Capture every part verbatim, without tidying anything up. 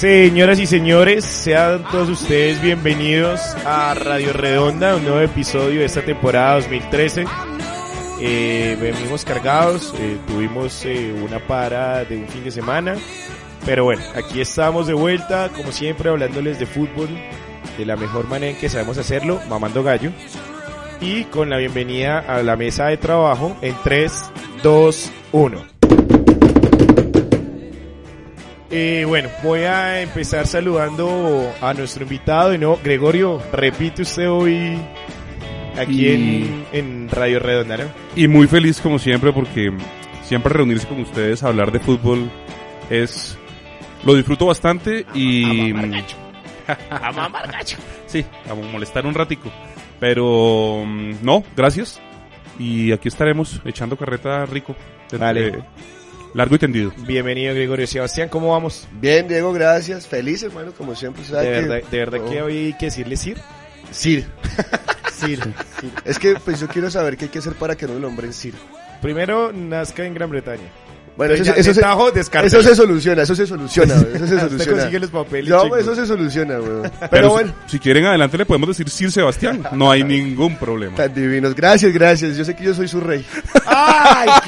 Señoras y señores, sean todos ustedes bienvenidos a Radio Redonda, un nuevo episodio de esta temporada dos mil trece. Eh, venimos cargados, eh, tuvimos eh, una para de un fin de semana, pero bueno, aquí estamos de vuelta, como siempre, hablándoles de fútbol de la mejor manera en que sabemos hacerlo, mamando gallo, y con la bienvenida a la mesa de trabajo en tres, dos, uno. Eh, bueno, voy a empezar saludando a nuestro invitado y no, Gregorio, repite usted hoy aquí y... en, en Radio Redonda, ¿no? Y muy feliz como siempre porque siempre reunirse con ustedes a hablar de fútbol es... lo disfruto bastante y... A mamar gacho. A mamar gacho. Sí, a molestar un ratico. Pero no, gracias. Y aquí estaremos echando carreta rico. Vale. Eh, largo y tendido. Bienvenido, Gregorio. Sebastián, ¿cómo vamos? Bien, Diego, gracias. Feliz, hermano, como siempre. De verdad, que, de verdad oh. que hoy hay que decirle Sir. Sir. Sir. Sir. Es que pues yo quiero saber qué hay que hacer para que no me nombren Sir. Primero, nazca en Gran Bretaña. Bueno, eso, ya, eso, tajo, se, eso se soluciona, eso se soluciona, eso se soluciona. Usted consigue los papeles. No, chicos. Eso se soluciona, weón. Pero, Pero bueno. Si, si quieren adelante le podemos decir Sir Sebastián, no hay ningún problema. Tan divinos, gracias, gracias, yo sé que yo soy su rey. ¡Ay, qué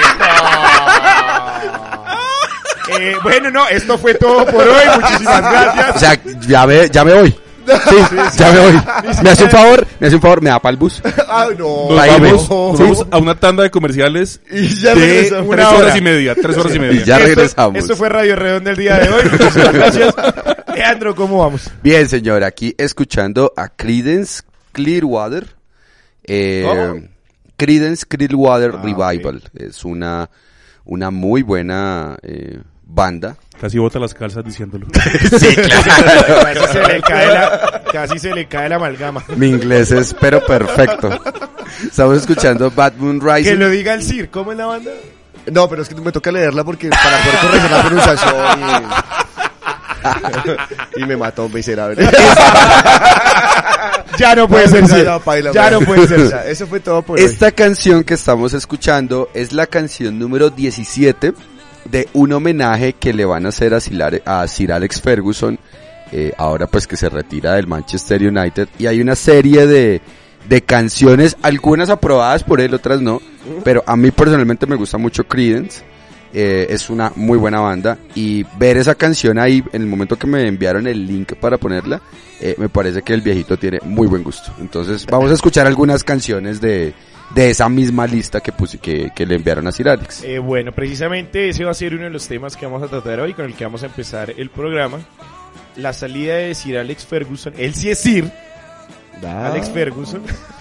eh, bueno, no, esto fue todo por hoy, muchísimas gracias. O sea, ya me, ya me voy. Sí, sí, sí, ya me voy. Me hace un favor, me hace un favor, me da para el bus. Ah, no. Nos vamos, no. nos vamos a una tanda de comerciales y ya de una tres hora. horas y media, tres horas y media. Y ya esto, regresamos. Esto fue Radio Redonda el día de hoy. Muchas gracias. Leandro, ¿cómo vamos? Bien, señor, aquí escuchando a Creedence Clearwater. Eh, oh. Creedence Clearwater ah, Revival. Okay. Es una, una muy buena eh, banda. Casi bota las calzas diciéndolo. Sí, claro. Casi se le cae la, casi se le cae la amalgama. Mi inglés es pero perfecto. Estamos escuchando Bad Moon Rising. Que lo diga el Sir, ¿cómo es la banda? No, pero es que me toca leerla porque para poder corregir la pronunciación y... y me mató miserable. Ya no puede ser, ya, no, paila, ya no puede ser. Ya, eso fue todo por Esta hoy. canción que estamos escuchando es la canción número diecisiete de un homenaje que le van a hacer a Sir, a Sir Alex Ferguson, eh, ahora pues que se retira del Manchester United, y hay una serie de, de canciones, algunas aprobadas por él, otras no, pero a mí personalmente me gusta mucho Creedence, eh, es una muy buena banda, y ver esa canción ahí, en el momento que me enviaron el link para ponerla, eh, me parece que el viejito tiene muy buen gusto. Entonces vamos a escuchar algunas canciones de... de esa misma lista que, puse, que, que le enviaron a Sir Alex. Eh, bueno, precisamente ese va a ser uno de los temas que vamos a tratar hoy, con el que vamos a empezar el programa. La salida de Sir Alex Ferguson, él sí es Sir, ah. Alex Ferguson,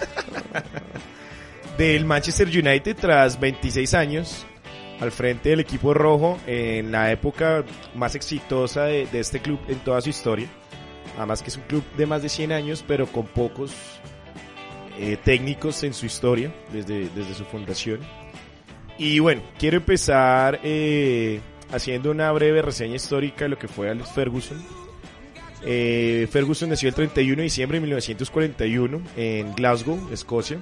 del Manchester United tras veintiséis años, al frente del equipo rojo, en la época más exitosa de, de este club en toda su historia. Además que es un club de más de cien años, pero con pocos... Eh, técnicos en su historia desde, desde su fundación. Y bueno, quiero empezar eh, haciendo una breve reseña histórica de lo que fue Alex Ferguson. eh, Ferguson nació el treinta y uno de diciembre de mil novecientos cuarenta y uno en Glasgow, Escocia.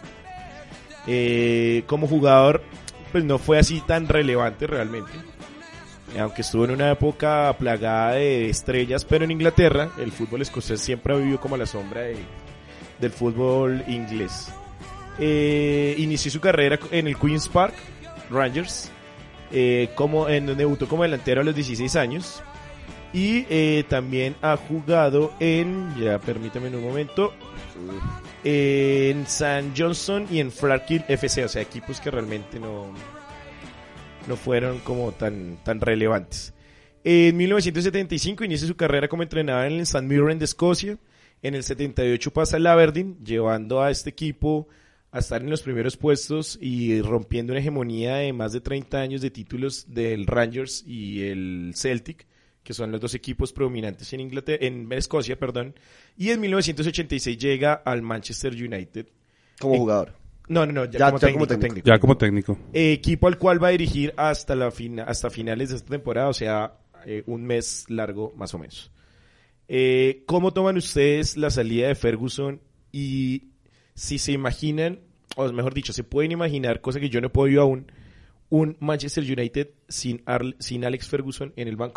Eh, como jugador pues no fue así tan relevante realmente, aunque estuvo en una época plagada de estrellas, pero en Inglaterra el fútbol escocés siempre ha vivido como a la sombra de del fútbol inglés. Eh, inició su carrera en el Queen's Park Rangers, eh, como, en donde debutó como delantero a los dieciséis años, y eh, también ha jugado en, ya permítame un momento, en Saint Johnstone y en Flarkill F C, o sea, equipos que realmente no, no fueron como tan, tan relevantes. En mil novecientos setenta y cinco inicia su carrera como entrenador en el St Mirren de Escocia. En el setenta y ocho pasa al Aberdeen, llevando a este equipo a estar en los primeros puestos y rompiendo una hegemonía de más de treinta años de títulos del Rangers y el Celtic, que son los dos equipos predominantes en Inglaterra, en Escocia, perdón. Y en mil novecientos ochenta y seis llega al Manchester United. Como jugador. Eh, no, no, no, ya, ya, como, ya técnico, como técnico. técnico. Ya como técnico. Eh, equipo al cual va a dirigir hasta la fina, hasta finales de esta temporada, o sea, eh, un mes largo más o menos. Eh, ¿Cómo toman ustedes la salida de Ferguson? Y si se imaginan, o mejor dicho, se pueden imaginar, cosa que yo no he podido aún, un Manchester United sin, Ar- sin Alex Ferguson en el banco.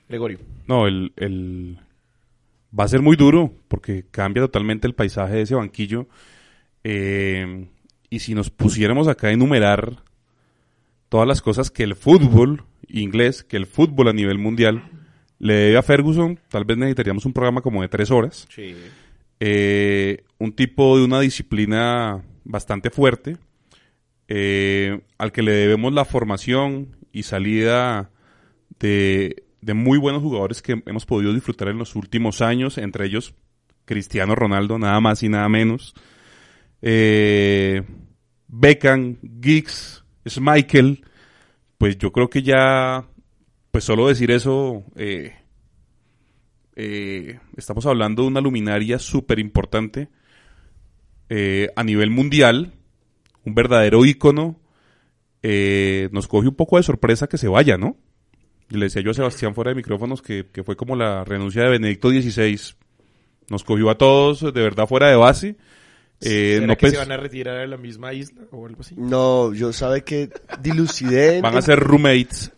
Gregorio. No, el, el va a ser muy duro porque cambia totalmente el paisaje de ese banquillo. Eh, y si nos pusiéramos acá a enumerar todas las cosas que el fútbol inglés, que el fútbol a nivel mundial le debe a Ferguson, tal vez necesitaríamos un programa como de tres horas. Sí. Eh, un tipo de una disciplina bastante fuerte, eh, al que le debemos la formación y salida de, de muy buenos jugadores que hemos podido disfrutar en los últimos años, entre ellos Cristiano Ronaldo, nada más y nada menos, eh, Beckham, Giggs, Schmeichel. Pues yo creo que ya, pues solo decir eso, eh, eh, estamos hablando de una luminaria súper importante eh, a nivel mundial, un verdadero ícono. Eh, nos coge un poco de sorpresa que se vaya, ¿no? Y le decía yo a Sebastián fuera de micrófonos que, que fue como la renuncia de Benedicto dieciséis. Nos cogió a todos de verdad fuera de base. Eh, ¿Será no que pens- se van a retirar a la misma isla o algo así? No, yo sabe que dilucidé. Van a ser roommates.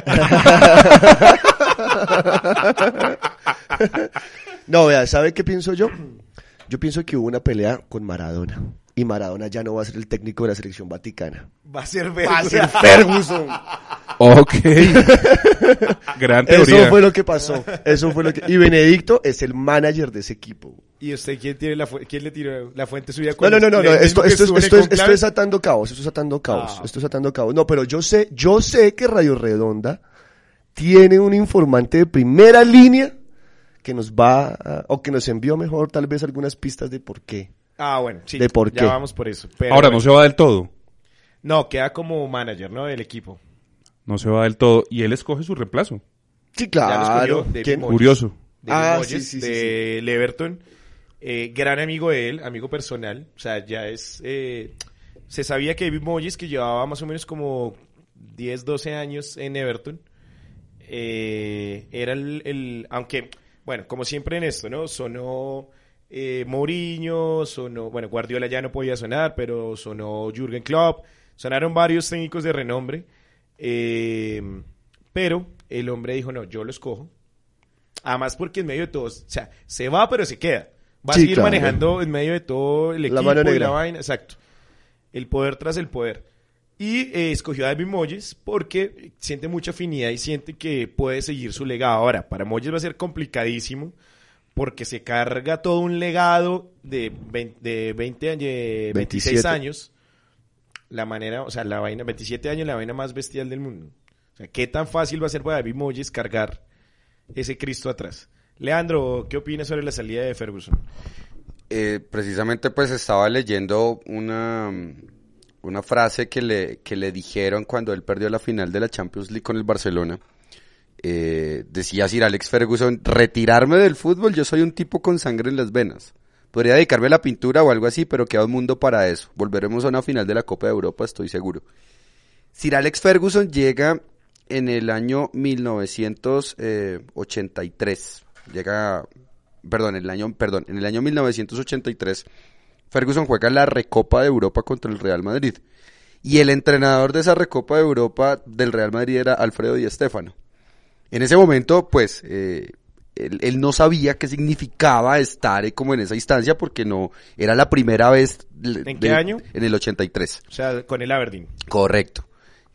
No, vea, ¿sabe qué pienso yo? Yo pienso que hubo una pelea con Maradona. Y Maradona ya no va a ser el técnico de la selección vaticana. Va a ser Va a Ferguson. ser Ferguson. Ok. Gran teoría. Eso fue lo que pasó. Eso fue lo que... Y Benedicto es el manager de ese equipo. ¿Y usted quién tiene la fu- quién le tiró la fuente suya? No, no, no, no, no. ¿El Esto, mismo que esto, es, estuvo en el esto, es, conclave? esto es atando cabos, esto es atando cabos, Ah. esto es atando cabos. No, pero yo sé, yo sé que Radio Redonda tiene un informante de primera línea que nos va, a- o que nos envió mejor tal vez algunas pistas de por qué. Ah, bueno, sí. ¿De por ya qué? vamos por eso. Pero Ahora, bueno. no se va del todo. No, queda como manager, ¿no? Del equipo. No se va del todo. Y él escoge su reemplazo. Sí, Ya lo claro. escogió David ¿Quién? Moyes. Curioso. David Ah, Moyes, sí, sí, sí, del Everton. Eh, gran amigo de él, amigo personal. O sea, ya es... eh, se sabía que David Moyes, que llevaba más o menos como diez, doce años en Everton, eh, era el, el... Aunque, bueno, como siempre en esto, ¿no? Sonó eh, Mourinho, sonó... Bueno, Guardiola ya no podía sonar, pero sonó Jürgen Klopp. Sonaron varios técnicos de renombre. Eh, pero el hombre dijo, no, yo lo escojo. Además porque en medio de todo, o sea, se va pero se queda. Va Sí, a seguir claro. manejando en medio de todo el La equipo mano y negra. la vaina, exacto. El poder tras el poder. Y eh, escogió a David Moyes porque siente mucha afinidad y siente que puede seguir su legado. Ahora, para Moyes va a ser complicadísimo porque se carga todo un legado de veinte, de veinte años, de veintiséis veintisiete. años. La manera, o sea, la vaina, veintisiete años, la vaina más bestial del mundo. O sea, ¿qué tan fácil va a ser para David Moyes cargar ese Cristo atrás? Leandro, ¿qué opinas sobre la salida de Ferguson? Eh, precisamente pues estaba leyendo una, una frase que le, que le dijeron cuando él perdió la final de la Champions League con el Barcelona. Eh, decía Sir Alex Ferguson: retirarme del fútbol, yo soy un tipo con sangre en las venas. Podría dedicarme a la pintura o algo así, pero queda un mundo para eso. Volveremos a una final de la Copa de Europa, estoy seguro. Sir Alex Ferguson llega en el año mil novecientos ochenta y tres. Llega, perdón, en el año, perdón, en el año mil novecientos ochenta y tres, Ferguson juega la Recopa de Europa contra el Real Madrid. Y el entrenador de esa Recopa de Europa del Real Madrid era Alfredo Di Stéfano. En ese momento, pues, eh, él, él no sabía qué significaba estar eh, como en esa instancia porque no, era la primera vez. ¿En qué año? En el ochenta y tres. O sea, con el Aberdeen. Correcto.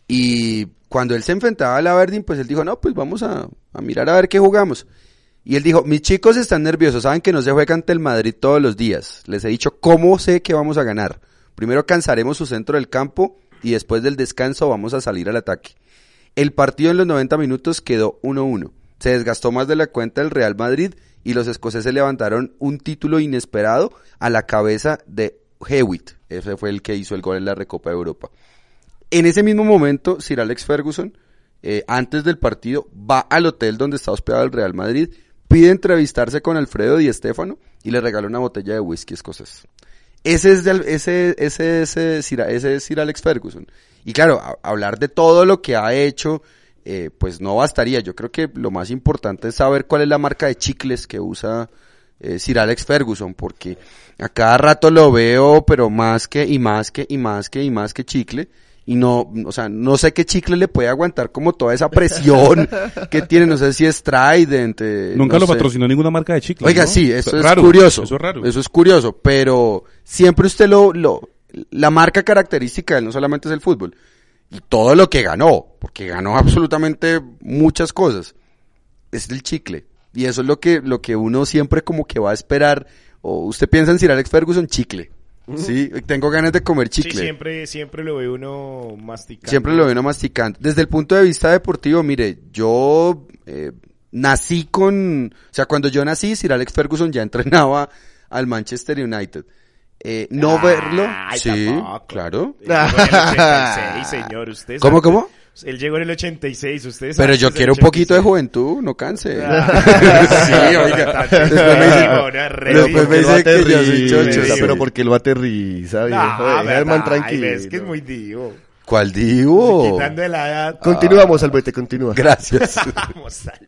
Y cuando él se enfrentaba al Aberdeen, pues él dijo, no, pues vamos a, a mirar a ver qué jugamos. Y él dijo, mis chicos están nerviosos, saben que no se juega ante el Madrid todos los días. Les he dicho cómo sé que vamos a ganar. Primero cansaremos su centro del campo y después del descanso vamos a salir al ataque. El partido en los noventa minutos quedó uno uno. Se desgastó más de la cuenta el Real Madrid y los escoceses levantaron un título inesperado a la cabeza de Hewitt. Ese fue el que hizo el gol en la Recopa de Europa. En ese mismo momento, Sir Alex Ferguson, eh, antes del partido, va al hotel donde está hospedado el Real Madrid, pide entrevistarse con Alfredo Di Stéfano y le regala una botella de whisky escocés. Ese es, del, ese, ese, ese, Sir, ese es Sir Alex Ferguson. Y claro, a, hablar de todo lo que ha hecho, eh, pues no bastaría. Yo creo que lo más importante es saber cuál es la marca de chicles que usa eh, Sir Alex Ferguson, porque a cada rato lo veo, pero más que y más que y más que y más que chicle. y no, o sea, no sé qué chicle le puede aguantar como toda esa presión que tiene, no sé si es Trident. Eh, Nunca no lo sé. patrocinó ninguna marca de chicle. Oiga, ¿no? sí, eso es raro, curioso. Eso es raro. Eso es curioso, pero siempre usted lo, lo, la marca característica de él no solamente es el fútbol, y todo lo que ganó, porque ganó absolutamente muchas cosas, es el chicle. Y eso es lo que, lo que uno siempre como que va a esperar, o usted piensa en Sir Alex Ferguson, chicle. Sí, tengo ganas de comer chicle. Sí, siempre, siempre lo ve uno masticando. Siempre lo ve uno masticando. Desde el punto de vista deportivo, mire, yo eh, nací con, o sea, cuando yo nací, Sir Alex Ferguson ya entrenaba al Manchester United. Eh, no Ay, verlo, sí, tampoco. claro. Él llegó en el ochenta y seis, señor, usted ¿Cómo, sabe. cómo? Él llegó en el ochenta y seis, ustedes Pero yo quiero un poquito de juventud, no canse. Sí, oiga. Después me dice, después me dice que yo soy chocho. Pero Sí. ¿por qué lo aterriza, viejo? Ah, Deja al man tranquilo. Es que es muy divo. ¿Cuál divo? Quitando de la edad. Continuamos, Albete, continúa. Gracias. Vamos al-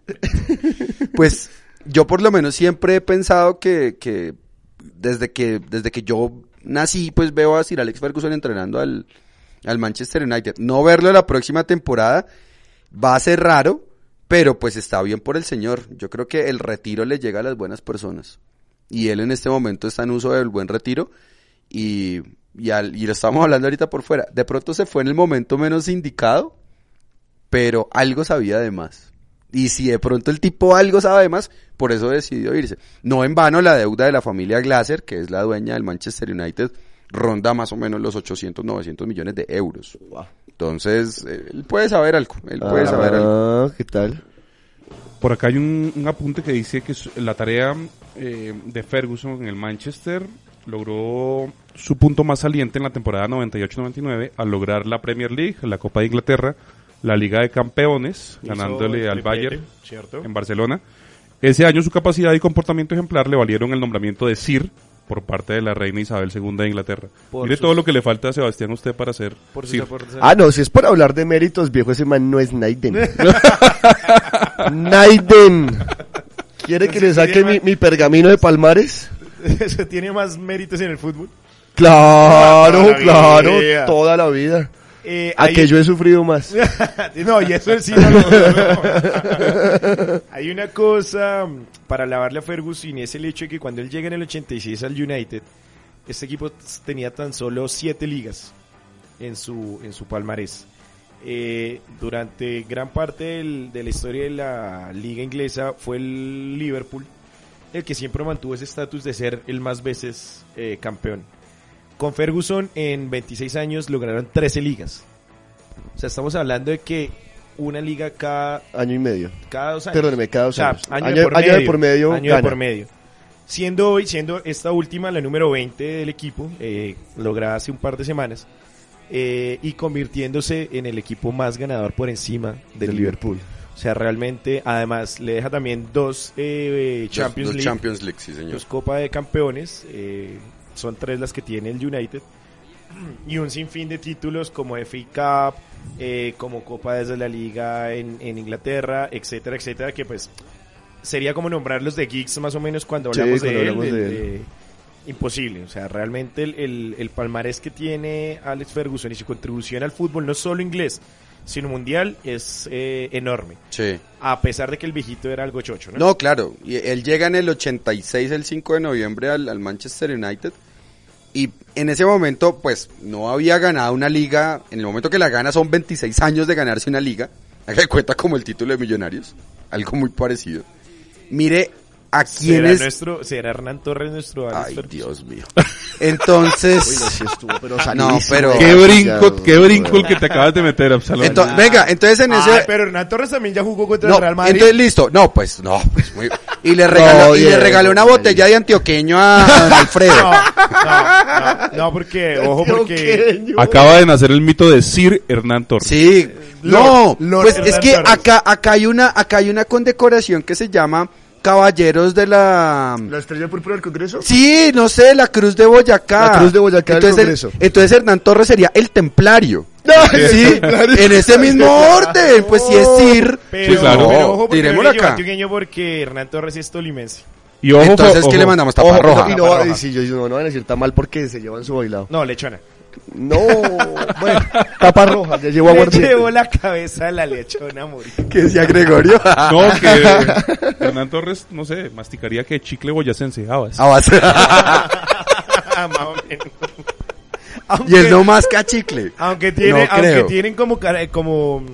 Pues yo por lo menos siempre he pensado que, que desde que desde que yo nací, pues veo a Sir Alex Ferguson entrenando al, al Manchester United. No verlo la próxima temporada va a ser raro, pero pues está bien por el señor. Yo creo que el retiro le llega a las buenas personas. Y él en este momento está en uso del buen retiro. Y, y, al, y lo estamos hablando ahorita por fuera. De pronto se fue en el momento menos indicado, pero algo sabía de más. Y si de pronto el tipo algo sabe de más, por eso decidió irse. No en vano la deuda de la familia Glazer, que es la dueña del Manchester United, ronda más o menos los ochocientos, novecientos millones de euros. Wow. Entonces, eh, él puede saber algo, él puede saber algo. Ah, ¿qué tal? Por acá hay un, un apunte que dice que su- la tarea eh, de Ferguson en el Manchester logró su punto más saliente en la temporada noventa y ocho noventa y nueve al lograr la Premier League, la Copa de Inglaterra, la Liga de Campeones, Hizo ganándole el al triplete, Bayern ¿cierto? en Barcelona. Ese año su capacidad y comportamiento ejemplar le valieron el nombramiento de Sir por parte de la reina Isabel segunda de Inglaterra. Por Mire sus- todo lo que le falta a Sebastián a usted para ser Por sus Sir. aportes. Ah, no, si es por hablar de méritos, viejo, ese man no es Naiden. Naiden. ¿Quiere que le saque mi, mi pergamino de Palmares? Eso tiene más méritos en el fútbol. Claro, Toda la claro, vida. toda la vida. Eh, A hay- que yo he sufrido más. No, y eso sí no lo no. Hay una cosa mm, para lavarle a Ferguson, y es el hecho de que cuando él llega en el ochenta y seis al United, este equipo t- tenía tan solo siete ligas en su en su palmarés. Eh, durante gran parte del- de la historia de la liga inglesa fue el Liverpool el que siempre mantuvo ese estatus de ser el más veces eh, campeón. Con Ferguson en veintiséis años lograron trece ligas. O sea, estamos hablando de que una liga cada, Año y medio. cada dos años. Perdóneme, cada dos O sea, años. año, Año- de por año medio. de por medio Año de gana. por medio. Siendo hoy, siendo esta última la número veinte del equipo, eh, lograda hace un par de semanas, eh, y convirtiéndose en el equipo más ganador por encima del Del Liverpool. Liverpool. O sea, realmente, además, le deja también dos eh, Champions Los- los League. Champions League, sí, señor. Dos Copa de Campeones, eh, son tres las que tiene el United, y un sinfín de títulos como F A Cup, eh, como Copa desde la Liga en, en Inglaterra, etcétera, etcétera, que pues sería como nombrarlos de geeks más o menos cuando Sí, hablamos, cuando de, él, hablamos de- de él. de- imposible. O sea, realmente el, el, el palmarés que tiene Alex Ferguson y su contribución al fútbol, no solo inglés, sino mundial, es eh, enorme. Sí. A pesar de que el viejito era algo chocho, ¿no? No, claro, y él llega en el ochenta y seis, el cinco de noviembre, al, al Manchester United, y en ese momento, pues, no había ganado una liga. En el momento que la gana son veintiséis años de ganarse una liga, haga de cuenta como el título de Millonarios, algo muy parecido. Mire a ¿Será, quiénes... nuestro, ¿Será Hernán Torres nuestro Alex Ay, Ferguson? Dios mío. Entonces... Oiga, sí estuvo, pero No, sanísimo, pero- eh. Qué brinco, Ya, qué brinco el que te acabas de meter, Absalón. ento- venga, entonces en ese... Ay, pero Hernán Torres también ya jugó contra No, el Real Madrid. entonces listo. No, pues no, pues muy... Y le regaló, No, y le Diego, regaló una no, botella de antioqueño a, a don Alfredo. No, no, no, no, porque, ojo, porque... Antioqueño. Acaba de nacer el mito de Sir Hernán Torres. Sí, no, Lord- Lord pues es Hernán que Torres. acá, acá hay una, acá hay una condecoración que se llama Caballeros de la... ¿La estrella púrpura del Congreso? Sí, no sé, la Cruz de Boyacá. La Cruz de Boyacá del entonces, el- Congreso. entonces Hernán Torres sería el templario. No, Sí, el templario. en ese mismo orden, pues si es Sir. Pero, Sí, claro. pero ojo, porque Tirémoslo yo le digo acá. antioqueño porque Hernán Torres es tolimense. Y ojo, Entonces, ojo, ¿qué le mandamos? Tapa Ojo, roja. y no, Tapa va- roja. y si yo, yo no, no van a decir tan mal porque se llevan su bailado. No, lechona. No, bueno, tapa roja, ya llevó Le aguardiente. llevó la cabeza a la lechona, morir. ¿Qué decía Gregorio? No, que Hernán Torres, no sé, masticaría que chicle boyacense, habas. Ah, vas. Más o menos. Y él no más que chicle. Aunque, tiene, No aunque creo. tienen como, cara- como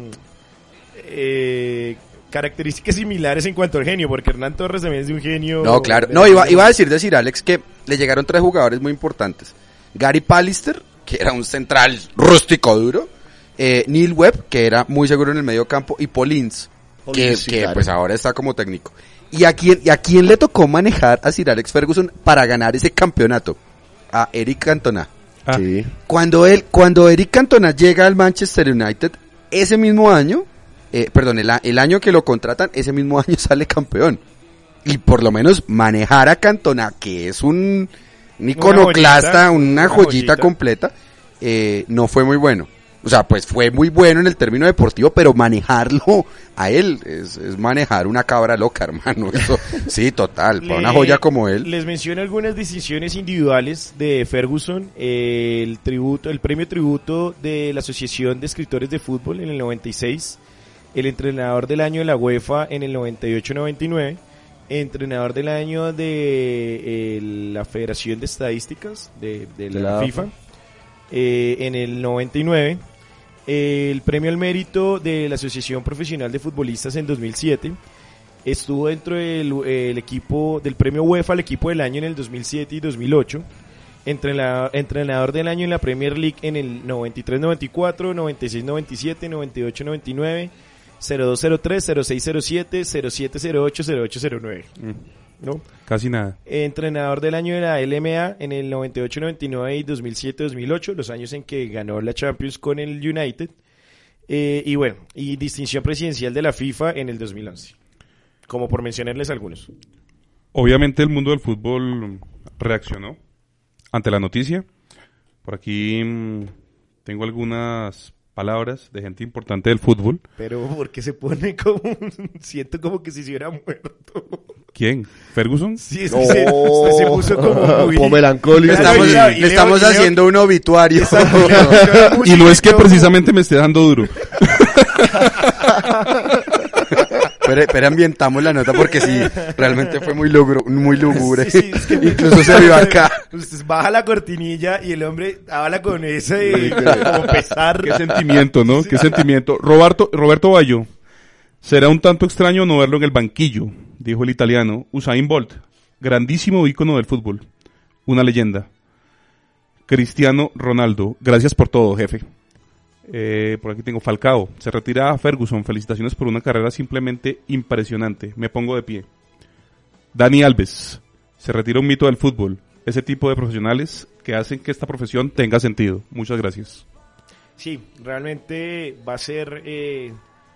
eh, características similares en cuanto al genio, porque Hernán Torres también es de un genio. No, claro. No, iba, iba a decir decir Alex que le llegaron tres jugadores muy importantes. Gary Pallister, que era un central rústico duro. Eh, Neil Webb, que era muy seguro en el medio campo. Y Paul Ince, que, Paul Ince, sí, que claro. pues ahora está como técnico. ¿Y a quién, y a quién le tocó manejar a Sir Alex Ferguson para ganar ese campeonato? A Eric Cantona. Ah. Sí. Cuando él, cuando Eric Cantona llega al Manchester United, ese mismo año, eh, perdón, el, a- el año que lo contratan, ese mismo año sale campeón. Y por lo menos manejar a Cantona, que es un, un iconoclasta, joyita, una, una joyita, joyita. completa, eh, no fue muy bueno. O sea, pues fue muy bueno en el término deportivo, pero manejarlo a él es, es manejar una cabra loca, hermano. Eso, sí, total. Para una Le- joya como él. Les menciono algunas decisiones individuales de Ferguson. Eh, el tributo, el premio tributo de la Asociación de Escritores de Fútbol en el noventa y seis. El entrenador del año de la UEFA en el noventa y ocho noventa y nueve. Entrenador del año de eh, la Federación de Estadísticas de, de la, De la FIFA eh, en el noventa y nueve. El premio al mérito de la Asociación Profesional de Futbolistas en dos mil siete. Estuvo dentro del el equipo del premio UEFA al equipo del año en el dos mil siete y dos mil ocho. Entrenador, entrenador del año en la Premier League en el noventa y tres noventa y cuatro, noventa y seis noventa y siete, noventa y ocho noventa y nueve, cero dos cero tres, cero seis cero siete, cero siete cero ocho, cero ocho cero nueve. ¿No? Casi nada. Entrenador del año de la L M A en el noventa y ocho noventa y nueve y dos mil siete dos mil ocho, los años en que ganó la Champions con el United. Eh, y bueno, y distinción presidencial de la FIFA en el dos mil once. Como por mencionarles algunos. Obviamente el mundo del fútbol reaccionó ante la noticia. Por aquí mm, tengo algunas palabras de gente importante del fútbol. Pero porque se pone como... siento como que si se hubiera muerto. ¿Quién? ¿Ferguson? Sí, es que se, usted se puso como muy... Como melancólico. Le estamos, y- le y Leo- estamos y Leo- haciendo un obituario. Y no es que precisamente me esté dando duro. Pero, pero ambientamos la nota porque sí, realmente fue muy logro, muy lúgubre. Sí, sí, es que- Incluso se vio acá. Usted baja la cortinilla y el hombre habla con ese como pesar. Qué sentimiento, ¿no? Qué sentimiento. Roberto, Roberto Baggio. Será un tanto extraño no verlo en el banquillo, dijo el italiano Usain Bolt, grandísimo ícono del fútbol, una leyenda. Cristiano Ronaldo, gracias por todo, jefe. Eh, por aquí tengo Falcao, se retira a Ferguson, felicitaciones por una carrera simplemente impresionante, me pongo de pie. Dani Alves, se retira un mito del fútbol, ese tipo de profesionales que hacen que esta profesión tenga sentido. Muchas gracias. Sí, realmente va a ser eh,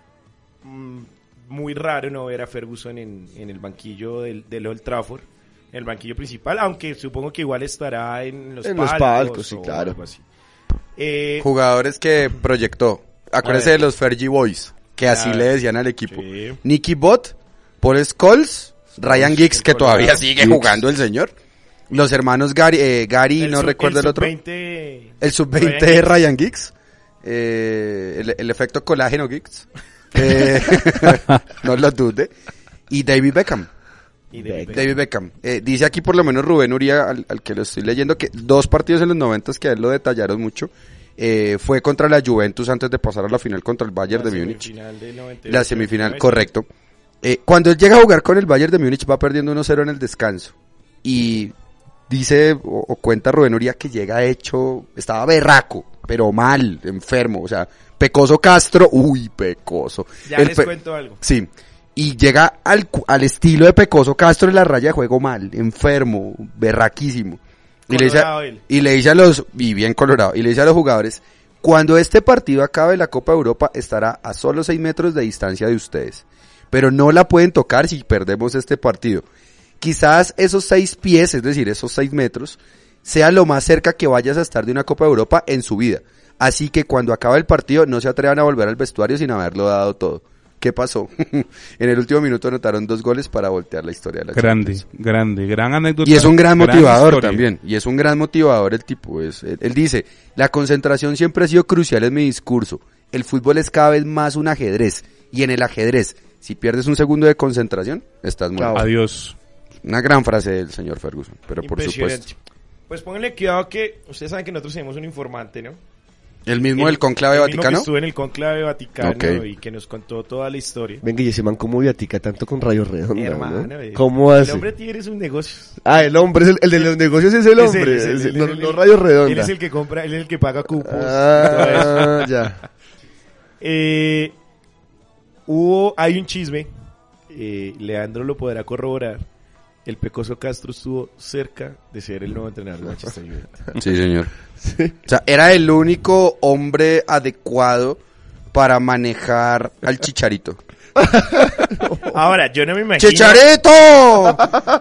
mm, muy raro no ver a Ferguson en, en el banquillo del, del Old Trafford, en el banquillo principal, aunque supongo que igual estará en los En los palcos. palcos, sí, o claro. algo así. Eh, Jugadores que proyectó. Acuérdense A ver. de los Fergie Boys, que así Claro. le decían al equipo. Sí. Nicky Bott, Paul Scholes, Ryan Giggs, que el todavía Colorado. sigue Giggs. jugando el señor. Los hermanos Gary, eh, Gary no sub- recuerdo el, el otro. sub veinte, El sub veinte de Ryan Giggs. Eh, el, el efecto colágeno Giggs. Eh, no lo dude. Y David Beckham. y David Beckham. David Beckham. Eh, dice aquí por lo menos Rubén Uría, al, al que lo estoy leyendo, que dos partidos en los noventas que a él lo detallaron mucho. Eh, fue contra la Juventus antes de pasar a la final contra el Bayern La de Múnich. semifinal del noventa y La ocho, semifinal, noventa y nueve. correcto. Eh, cuando él llega a jugar con el Bayern de Múnich va perdiendo uno cero en el descanso. Y dice o, o cuenta Rubén Uría que llega hecho, estaba berraco, pero mal, enfermo. O sea, Pecoso Castro, uy, Pecoso. Ya El les Pe- cuento algo. Sí. Y llega al, cu- al estilo de Pecoso Castro en la raya de juego mal, enfermo, berraquísimo. Y le, dice, Colorado él. y le dice a los, y bien colorado, y le dice a los jugadores, cuando este partido acabe la Copa de Europa estará a solo seis metros de distancia de ustedes. Pero no la pueden tocar si perdemos este partido. Quizás esos seis pies, es decir, esos seis metros, sea lo más cerca que vayas a estar de una Copa de Europa en su vida. Así que cuando acabe el partido no se atrevan a volver al vestuario sin haberlo dado todo. ¿qué pasó? En el último minuto anotaron dos goles para voltear la historia de la Grande, Champions. grande, gran anécdota. Y es un gran motivador historia. también, y es un gran motivador el tipo. Es, él, él dice, la concentración siempre ha sido crucial en mi discurso. El fútbol es cada vez más un ajedrez, y en el ajedrez, si pierdes un segundo de concentración, estás muerto. Adiós. Una gran frase del señor Ferguson, pero por Impresionante. supuesto. Pues pónganle cuidado que ustedes saben que nosotros tenemos un informante, ¿no? ¿El mismo del conclave el Vaticano? Mismo que estuvo en el conclave Vaticano Ok. y que nos contó toda la historia. Venga, y ese man cómo viatica tanto con Rayo Redonda, Hermano, ¿no? eh, ¿Cómo el hace? hombre tiene sus negocios. Ah, el hombre, es el, el de los negocios es el Es hombre, él, es él, es él, el- no, él, no él, Rayo Redonda. Él es el que compra, él es el que paga cupos. y todo eso. Ah, ya. Eh, hubo, hay un chisme, eh, Leandro lo podrá corroborar. El Pecoso Castro estuvo cerca de ser el nuevo entrenador de Manchester United. Sí, señor. O sea, era el único hombre adecuado para manejar al Chicharito. Ahora, yo no me imagino. ¡Chicharito!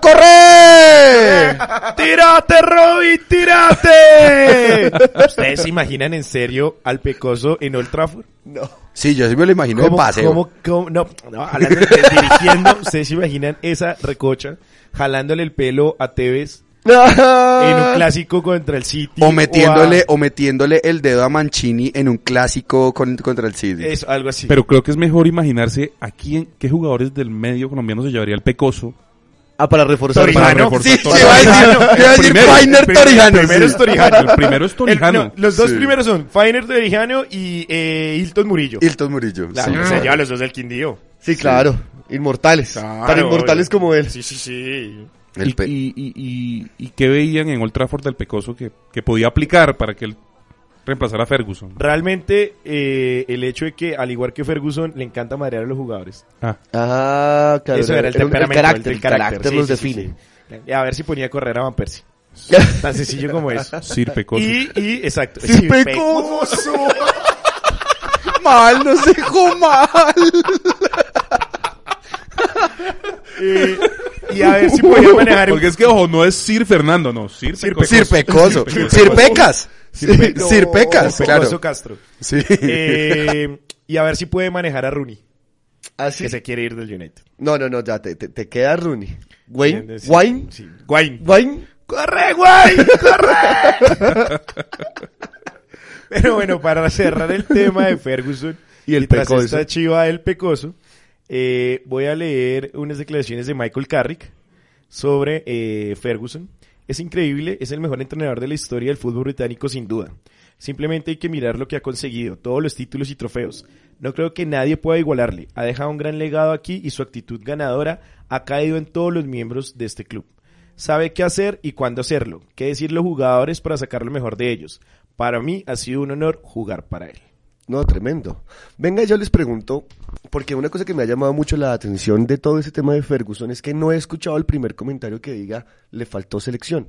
¡Corre! ¡Tírate, Robin, tírate! ¿Ustedes se imaginan en serio al Pecoso en Old Trafford? No. Sí, yo sí me lo imagino de ¿Cómo, paseo. cómo, cómo? No, no, hablando de, dirigiendo, ¿ustedes se imaginan esa recocha jalándole el pelo a Tevez en un clásico contra el City? O metiéndole, a- o metiéndole el dedo a Mancini en un clásico con- contra el City. Eso, algo así. Pero creo que es mejor imaginarse a quién, qué jugadores del medio colombiano se llevaría el Pecoso. Ah, para reforzar. Torijano. Para reforzar Sí, todo. te iba a decir, te iba a decir Primero, Fainer Primero- Torijano. primero sí. es Torijano. El primero es Torijano. El- no, los dos Sí. primeros son Fainer Torijano y eh, Hilton Murillo. Hilton Murillo. Claro, sí. o sea, lleva los dos del Quindío. Sí, claro. Inmortales. Claro, Tan inmortales obvio. como él. Sí, sí, sí. El y, pe- y, y, y, y qué veían en Old Trafford del Pecoso que, que podía aplicar para que él reemplazara a Ferguson. Realmente, eh, el hecho de que, al igual que Ferguson, le encanta madrear a los jugadores. Ah, Ah, claro. Eso era el un- temperamento. carácter, el el carácter sí, los sí, sí, define. sí. Y a ver si ponía a correr a Van Persie. Tan sencillo como eso. Sir Pecoso. Y, y, exacto. Sí, Sí, Pecoso. Mal, nos dejó mal. Eh, y a ver si podía manejar un... Porque es que, ojo, no es Sir Fernando, no. Sir Sir Pecoso. Sir Pecoso. Sir Sir Pecas. Sir Pe- no, Sir Pecas, Pecoso claro. Castro. Sí. Eh, y a ver si puede manejar a Rooney, Así. que se quiere ir del United. No, no, no, ya te, te, te queda Rooney. Wayne, ¿Entiendes? Wayne, Sí. Wayne. Wayne. ¡Corre, Wayne! ¡Corre! Pero bueno, para cerrar el tema de Ferguson Y el tras Pecoso. esta chiva del Pecoso, eh, voy a leer unas declaraciones de Michael Carrick sobre eh, Ferguson. Es increíble, es el mejor entrenador de la historia del fútbol británico sin duda. Simplemente hay que mirar lo que ha conseguido, todos los títulos y trofeos. No creo que nadie pueda igualarle. Ha dejado un gran legado aquí y su actitud ganadora ha caído en todos los miembros de este club. Sabe qué hacer y cuándo hacerlo, qué decir los jugadores para sacar lo mejor de ellos. Para mí ha sido un honor jugar para él. No, tremendo. Venga, yo les pregunto, porque una cosa que me ha llamado mucho la atención de todo ese tema de Ferguson es que no he escuchado el primer comentario que diga, le faltó selección.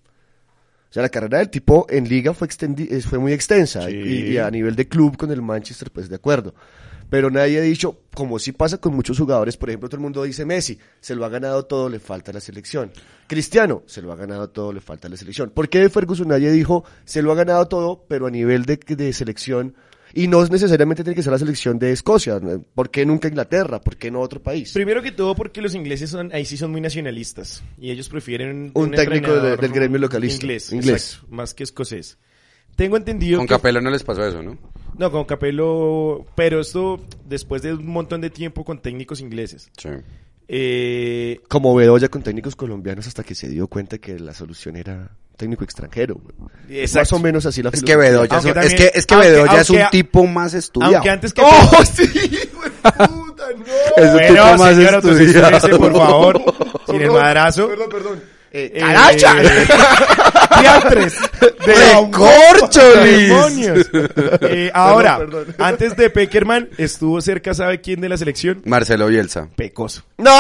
O sea, la carrera del tipo en liga fue, extendi- eh, fue muy extensa Sí. y, y a nivel de club con el Manchester, pues de acuerdo. Pero nadie ha dicho, como sí pasa con muchos jugadores, por ejemplo, todo el mundo dice Messi, se lo ha ganado todo, le falta la selección. Cristiano, se lo ha ganado todo, le falta la selección. ¿Por qué de Ferguson nadie dijo, se lo ha ganado todo, pero a nivel de, de selección, y no necesariamente tiene que ser la selección de Escocia? ¿Por qué nunca Inglaterra? ¿Por qué no otro país? Primero que todo porque los ingleses son, ahí sí son muy nacionalistas y ellos prefieren Un técnico de- entrenador del gremio localista. Inglés, Inglés. exacto, más que escocés. Tengo entendido Con que... Capello no les pasó eso, ¿no? No, con Capello, pero esto después de un montón de tiempo con técnicos ingleses. Sí. Eh, Como Bedoya con técnicos colombianos hasta que se dio cuenta que la solución era técnico extranjero. exacto. Más o menos así la Es que filosofía. Bedoya, es, Aunque un- también- es que, es que aunque- Bedoya es un aunque- tipo más estudiado. Aunque antes que... ¡Oh, sí! ¡Puta, no! Es un tipo Bueno, más señor, entonces estudiado. ese, por favor, sin el madrazo. Perdón, perdón. Eh, Eh, ¡Caracha! Diantres de ¡Recorcholis! demonios. Eh, ahora, Perdón, perdón. antes de Peckerman, estuvo cerca, ¿sabe quién de la selección? Marcelo Bielsa. Pecoso. ¡No!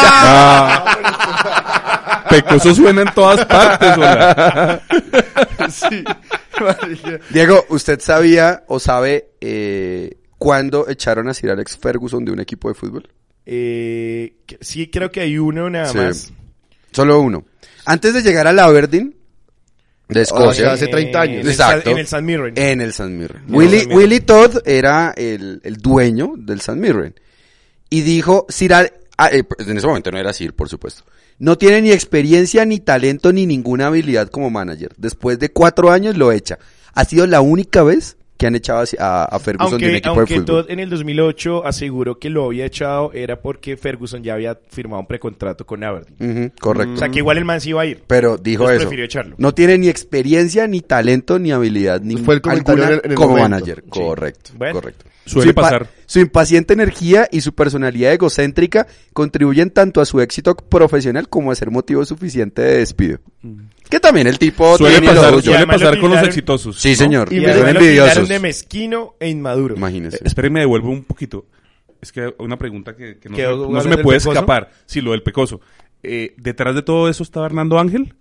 Ah, Pecoso suena en todas partes, hola. Sí. marica. Diego, ¿usted sabía o sabe eh, cuándo echaron a Sir Alex Ferguson de un equipo de fútbol? Eh, que- sí, creo que hay uno nada Sí. más. Solo uno. Antes de llegar al Aberdeen de O Escocia, sea, hace treinta años. En el, Exacto. San- en el San Mirren. en el San Mirren. No, Willy, San Mirren. Willy Todd era el, el dueño del San Mirren. y dijo, Sir Alex, ah, eh, en ese momento no era Sir, por supuesto, no tiene ni experiencia, ni talento, ni ninguna habilidad como manager. Después de cuatro años lo echa. Ha sido la única vez que han echado a, a Ferguson aunque, de un equipo de aunque fútbol. Todd en el dos mil ocho aseguró que lo había echado era porque Ferguson ya había firmado un precontrato con Aberdeen. Uh-huh, correcto. O sea, que igual el man se iba a ir. Pero dijo Entonces eso. prefirió echarlo. No tiene ni experiencia, ni talento, ni habilidad, ni Fue el comentario alguna en el- en el como momento. manager. Sí. Correcto, Bueno. correcto. Suele Su impa- pasar. Su impaciente energía y su personalidad egocéntrica contribuyen tanto a su éxito profesional como a ser motivo suficiente de despido. Que también el tipo Suele tiene lo pasar, suyo. Y suele además lo pasar con los tildaron- exitosos. Sí, señor. Y Y me Son además lo envidiosos. tildaron de mezquino e inmaduro. Imagínese. Eh, Espérenme, devuelvo un poquito. Es que una pregunta que, que no, ¿Quedó se, no jugando se me del puede Pecoso? escapar. Sí, lo del Pecoso. Eh, ¿Detrás de todo eso estaba Hernando Ángel?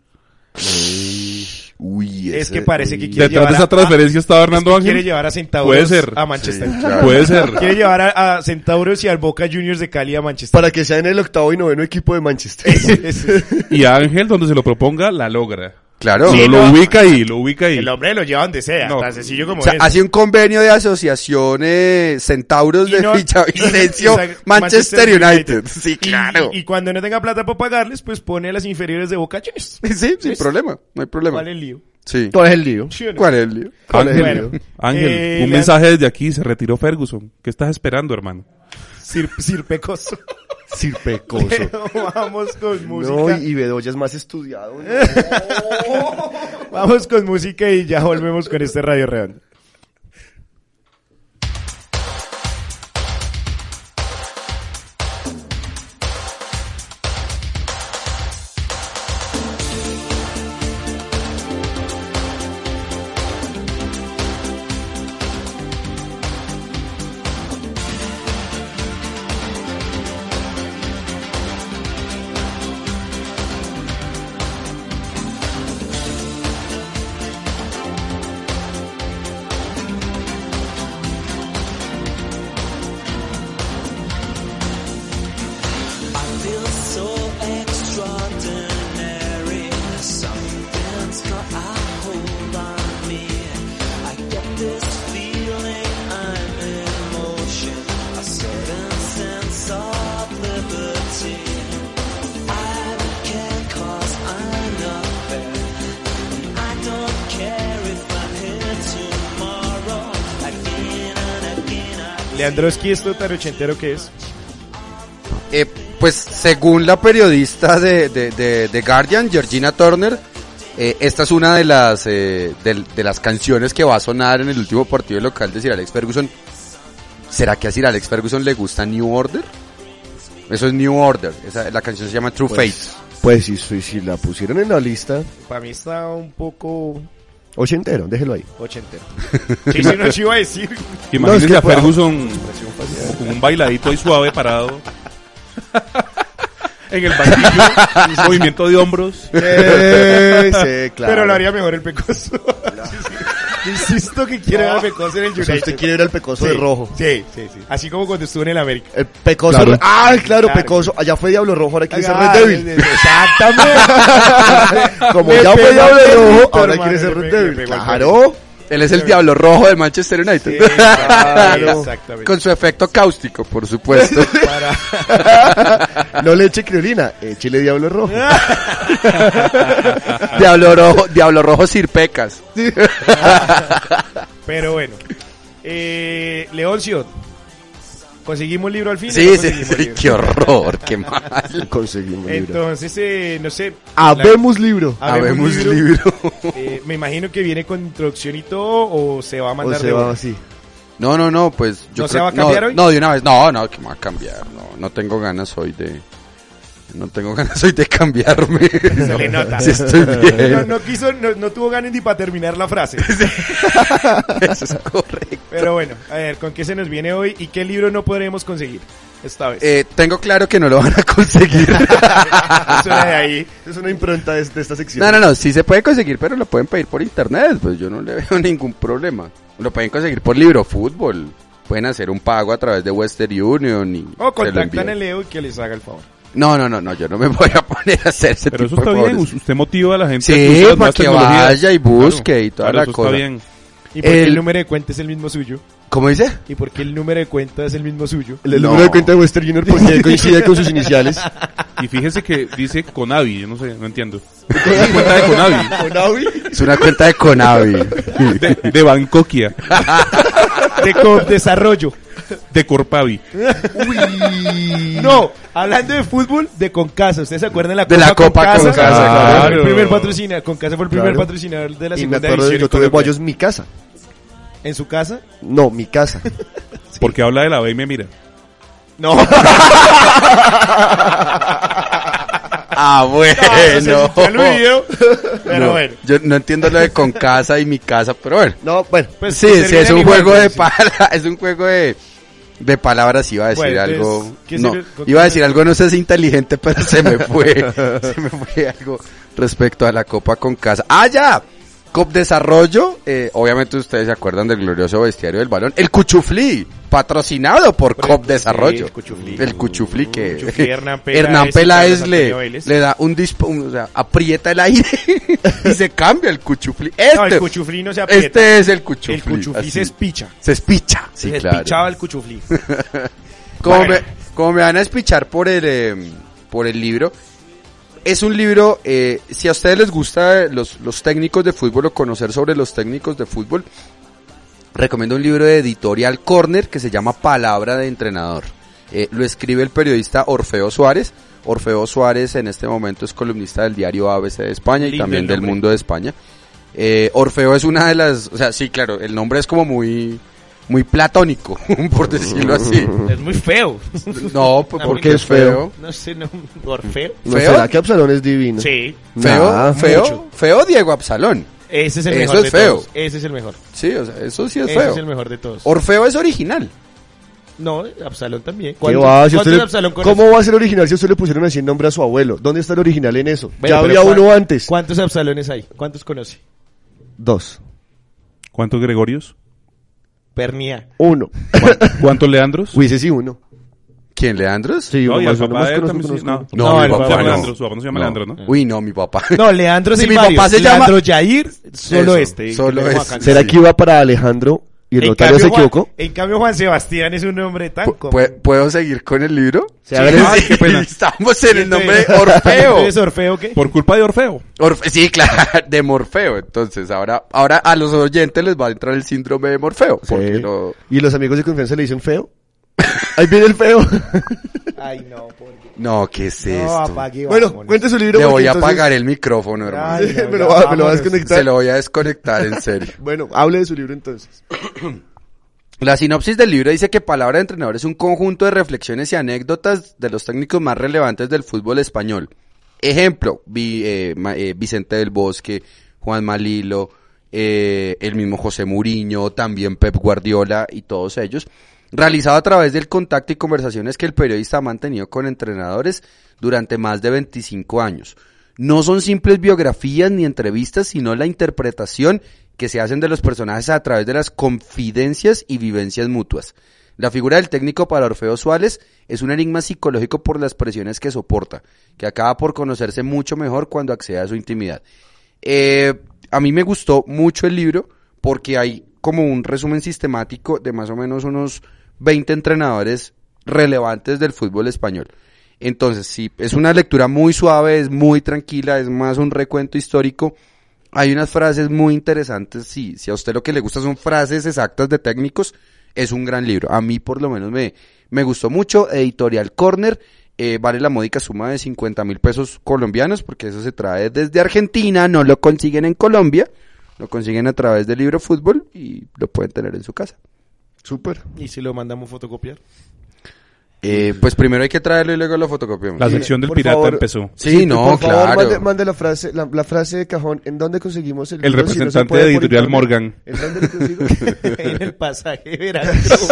Uy, Es ese- que parece que uy. quiere ¿Detrás de llevar esa a- transferencia estaba Es Hernando que Ángel? quiere llevar a Centauros Puede ser. a Manchester. Sí, claro. Puede ser. Quiere llevar a, a Centauros y al Boca Juniors de Cali a Manchester. Para que sea en el octavo y noveno equipo de Manchester. Y a Ángel, donde se lo proponga, la logra. Claro. Sí, lo, lo no. ubica ahí, lo ubica ahí. El hombre lo lleva donde sea, No. tan sencillo como O sea, eso. hace un convenio de asociación eh, Centauros Y de no- Villavicencio, Exacto, Manchester United. Sí, Y- claro. Y, y cuando no tenga plata para pagarles, pues pone a las inferiores de Boca Juniors. Sí, sin Es- problema, no hay problema. ¿Cuál es el lío? Sí. ¿Cuál es el lío? ¿Sí o no? ¿Cuál es el lío? ¿Cuál es el Bueno, lío? Ángel, eh, un le mensaje desde aquí. Se retiró Ferguson. ¿Qué estás esperando, hermano? Sir, Sir Pecoso. Sir Pecoso. Pero vamos con música. No, y, y Bedoya es más estudiado. ¿no? Vamos con música y ya volvemos con este Radio Redondo. feel so extraordinary. Something's got a hold on me. I get this feeling I'm in motion, a certain sense of liberty. I don't care 'cause I'm not there. I don't care if I'm here tomorrow. Again and again I Leandroski, ¿esto tan ochentero que es? Eh, pues según la periodista de, de, de, de Guardian, Georgina Turner, eh, esta es una de las eh, de, de las canciones que va a sonar en el último partido local de Sir Alex Ferguson. ¿Será que a Sir Alex Ferguson le gusta New Order? Eso es New Order, esa, la canción se llama True Pues, Fate. pues si, si, si la pusieron en la lista, Para mí está un poco ochentero, déjelo ahí. ochentero. Sí, sí, no, sí iba a decir. Imagínense No, es que a fue- Ferguson con un bailadito ahí suave parado. En el banquillo, un movimiento de hombros. Eh, sí, claro. Pero lo haría mejor el Pecoso. Sí, sí. Insisto que quiere ver al Pecoso en el O sea, United. usted quiere ver al Pecoso Sí, de rojo. Sí, sí, sí. Así como cuando estuvo en el América. El Pecoso. Claro. Ah, claro, Claro. Pecoso. Allá fue Diablo Rojo, ahora quiere ser Ah, Red Devil. Exactamente. Como Le ya fue pegó Diablo al Rojo, perrito, ahora hermano, quiere ser le Red pe- le Devil. pegó al Claro. Él es el diablo rojo del Manchester United. Sí, Claro. exactamente. Con su efecto cáustico, por supuesto. Para... No le eche criolina, échele Diablo Rojo. Diablo rojo, diablo rojo Sir Pecas. Pero bueno. Eh, Leoncio, ¿conseguimos libro al fin? Sí, ¿O no sí, conseguimos sí, libro? qué horror, qué mal. Conseguimos libro. Entonces, eh, no sé. Habemos libro. la- Habemos libro. libro. Eh, me imagino que viene con introducción y todo, o se va a O mandar se de va una? así. No, no, no, pues yo ¿No se creo va a cambiar no, hoy? no, de una vez, no, no, que me va a cambiar, no, no tengo ganas hoy de, no tengo ganas hoy de cambiarme. Se le nota. Sí, estoy bien. No, no quiso, no, no tuvo ganas ni para terminar la frase. Eso es correcto. Pero bueno, a ver, ¿con qué se nos viene hoy y qué libro no podremos conseguir esta vez? Eh, tengo claro que no lo van a conseguir. Eso era de ahí. Es una impronta de, de esta sección. No, no, no, sí se puede conseguir, pero lo pueden pedir por internet, pues yo no le veo ningún problema. Lo pueden conseguir por libro fútbol, pueden hacer un pago a través de Western Union y O se lo contactan a envían. Leo y que les haga el favor. No, no, no, no, yo no me voy a poner a hacer ese Pero eso tipo está de bien. favores. Usted motiva a la gente a Sí, use las para nuevas que tecnologías. vaya y busque y toda Claro, la eso cosa. está bien. ¿Y por qué el El- número de cuenta es el mismo suyo? ¿Cómo dice? ¿Y por qué el número de cuenta es el mismo suyo? El, el No. número de cuenta de Western Junior porque coincide con sus iniciales. Y fíjese que dice Conavi, yo no sé, no entiendo. Es cuenta de Conavi, Conavi. Es una cuenta de Conavi. de, de Bancoquia, De co- desarrollo. de Corpavi. No, hablando de fútbol, de Concasa. ¿Ustedes se acuerdan de la De Copa la Copa Concasa? Concasa, Fue claro. el primer patrocinador. Concasa fue el primer Claro. patrocinador de la Y me segunda acuerdo de división que en tuve Colombia. Guayos mi casa. ¿En su casa? No, mi casa. Porque habla de la B y me mira. No. Ah, bueno. No, eso se sintió aludido. Pero No, bueno. Yo no entiendo lo de con casa y mi casa, pero bueno. No, bueno. Pues, Sí, que sí, terminen es un igual, juego pero de sí. palabras, es un juego de, de palabras, iba a decir Bueno, algo, entonces, ¿qué no, sirve? iba a decir algo, no sé si inteligente, pero se me fue, se me fue algo respecto a la Copa con casa. ¡Ah, ya! Cop Desarrollo, eh, obviamente ustedes se acuerdan del glorioso bestiario del balón, el Cuchuflí, patrocinado por Por Cop el- Desarrollo. sí, el Cuchuflí. El Cuchuflí que Cuchuflí, Hernán Peláez Hernán y Peláez Carlos le, Antonio Vélez. le da un dispo, un- o sea, aprieta el aire y se cambia el Cuchuflí. Este, No, el cuchuflí no se aprieta. este es el Cuchuflí. El cuchuflí así. se espicha. Se espicha. Sí, se claro. espichaba el cuchuflí. Como, Bueno. me, como me van a espichar por el, eh, por el libro, es un libro, eh, si a ustedes les gusta los, los técnicos de fútbol o conocer sobre los técnicos de fútbol, recomiendo un libro de Editorial Corner que se llama Palabra de Entrenador. Eh, lo escribe el periodista Orfeo Suárez. Orfeo Suárez en este momento es columnista del diario A B C de España y Lindo también el del nombre. Mundo de España. Eh, Orfeo es una de las, o sea, sí, claro, el nombre es como muy, muy platónico, por decirlo así. Es muy feo. No, pues A mí porque no. es feo. No sé, no. Orfeo. ¿No ¿Feo? será que Absalón es divino? Sí. Feo, Nah, feo, mucho. feo Diego Absalón. Ese es el Eso mejor es de feo. todos. Ese es el mejor. Sí, o sea, eso sí es Ese feo. es el mejor de todos. Orfeo es original. No, Absalón también. ¿Qué ¿Cuántos- va? Si cuántos usted le- Absalón conoce? ¿Cómo va a ser original si a usted le pusieron así el nombre a su abuelo? ¿Dónde está el original en eso? Bueno, ya pero había ¿cuán- uno antes. ¿Cuántos Absalones hay? ¿Cuántos conoce? Dos. ¿Cuántos Gregorios? Pernía. Uno. ¿Cuántos Leandros? Hubiese sí uno. ¿Quién, Leandros? Sí, No, uno y el más, uno papá más de él conozco, también sí, conozco. no. No, No, mi el papá papá se llama no. Leandro, su papá no se llama Leandro, ¿no? Uy, no, mi papá. No, Leandro Si sí mi varios. papá se llama- Leandro Yair, solo Eso, este. solo que tenemos este. acá. ¿Será Sí. que iba para Alejandro y el En notario cambio, se Juan- equivocó? En cambio, Juan Sebastián es un nombre tan Pu- común. ¿Pu- ¿Puedo seguir con el libro? Se abre- Ay, qué pena. Estamos en el nombre de Entonces- Orfeo. Entonces, ¿Orfeo qué? Por culpa de Orfeo. Orfe- sí, claro, de Morfeo. Entonces, ahora, ahora a los oyentes les va a entrar el síndrome de Morfeo. Porque Sí. no... ¿Y los amigos de confianza le dicen feo? Ahí viene el feo. Ay, no, por Dios. No, ¿qué es No, esto? apague y Bueno, vámonos. cuente su libro. Le porque voy a entonces- apagar el micrófono, hermano. Ay, no, me, ya, lo va, me lo va a vámonos. desconectar. Se lo voy a desconectar, en serio. Bueno, hable de su libro entonces. La sinopsis del libro dice que Palabra de Entrenador es un conjunto de reflexiones y anécdotas de los técnicos más relevantes del fútbol español. Ejemplo, Vi- eh, Ma- eh, Vicente del Bosque, Juan Malilo, eh, el mismo José Mourinho, también Pep Guardiola y todos ellos. Realizado a través del contacto y conversaciones que el periodista ha mantenido con entrenadores durante más de veinticinco años. No son simples biografías ni entrevistas, sino la interpretación que se hacen de los personajes a través de las confidencias y vivencias mutuas. La figura del técnico para Orfeo Suárez es un enigma psicológico por las presiones que soporta, que acaba por conocerse mucho mejor cuando accede a su intimidad. Eh, a mí me gustó mucho el libro porque hay como un resumen sistemático de más o menos unos veinte entrenadores relevantes del fútbol español. Entonces, sí, es una lectura muy suave, es muy tranquila, es más un recuento histórico. Hay unas frases muy interesantes, sí, si a usted lo que le gusta son frases exactas de técnicos, es un gran libro. A mí por lo menos me, me gustó mucho. Editorial Corner, eh, vale la módica suma de cincuenta mil pesos colombianos, porque eso se trae desde Argentina, no lo consiguen en Colombia, lo consiguen a través del Libro Fútbol y lo pueden tener en su casa. Súper. ¿Y si lo mandamos fotocopiar? Eh, pues primero hay que traerlo y luego lo fotocopiamos. La Sí, sección del por pirata favor. empezó. Sí, no, por favor, claro. Mande, mande la frase, la, la frase de cajón. ¿En dónde conseguimos el El libro? Si no se representante puede de por Editorial internet. Morgan. ¿En dónde lo consigo? En el pasaje de Veracruz.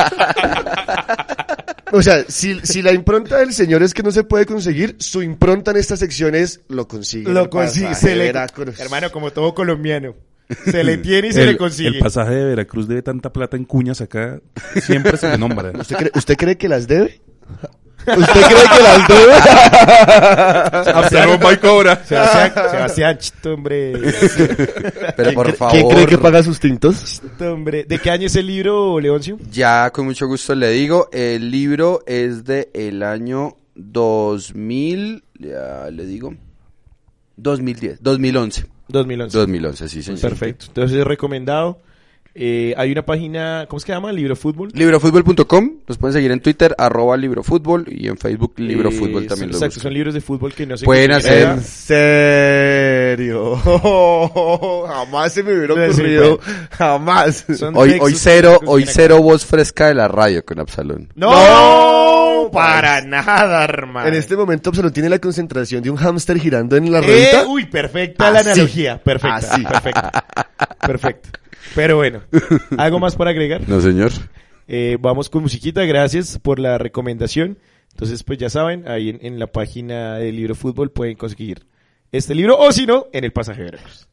O sea, si, si la impronta del señor es que no se puede conseguir, su impronta en esta sección es lo consigue. Lo El consigue. pasaje Se le... Veracruz. Hermano, como todo colombiano. Se le tiene y se el, le consigue. el pasaje de Veracruz debe tanta plata en cuñas acá. Siempre se le nombra. ¿Usted cree, ¿Usted cree que las debe? ¿Usted cree que las dos? Absalón va y cobra. Sebastián, Sebastián, chito, hombre. Pero por ¿Quién favor. cree que paga sus tintos? Chito, hombre. ¿De qué año es el libro, Leoncio? Ya con mucho gusto le digo, el libro es de el año dos mil, ya le digo, dos mil diez, dos mil once. dos mil once. dos mil once, sí, señor. Perfecto. Entonces es recomendado. Eh, hay una página, ¿cómo es que se llama? Libro Fútbol. Librofútbol punto com, los pueden seguir en Twitter, arroba Librofútbol, y en Facebook Librofútbol Eh, también son- los Exacto, buscan. son libros de fútbol que no se Pueden consiguen hacer- acá. ¿En serio? Jamás se me hubiera Sí, ocurrido. Jamás. Son Hoy, textos hoy que cero, no se hoy consiguen cero voz fresca de la radio con Absalón. No, para nada, hermano. En este momento Absalón tiene la concentración de un hámster girando en la Eh, ruedita. uy, perfecta la Así. analogía. Perfecta, Así. perfecta. Perfecto. Pero bueno, ¿algo más para agregar? No, señor. Eh, vamos con musiquita, gracias por la recomendación. Entonces, pues ya saben, ahí en, en la página del Libro Fútbol pueden conseguir este libro, o si no, en el Pasaje de Veracruz.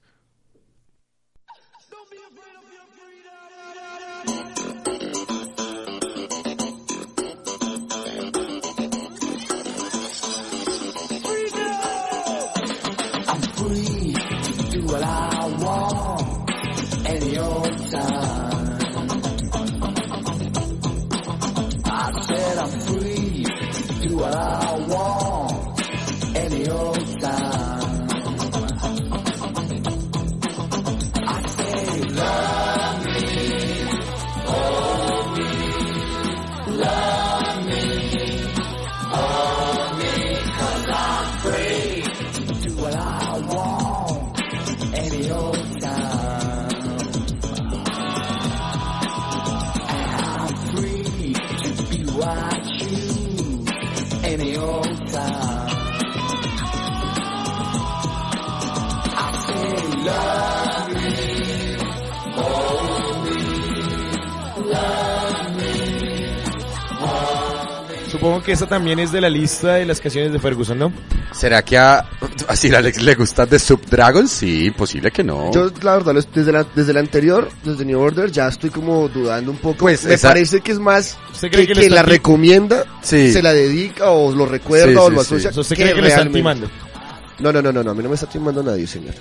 Supongo que esa también es de la lista de las canciones de Ferguson, ¿no? ¿Será que a, a Sir Alex le gusta The Subdragon? Sí, posible que no. Yo, la verdad, los- desde la, desde la anterior, desde New Order, ya estoy como dudando un poco. Pues, me esa- parece que es más ¿Usted que, cree que le que está la ti- recomienda, Sí. se la dedica o lo recuerda Sí, o sí, lo sí. asocia. O sea, ¿usted que cree que le están realmente- timando? No, no, no, no, no, a mí no me está timando nadie, señor.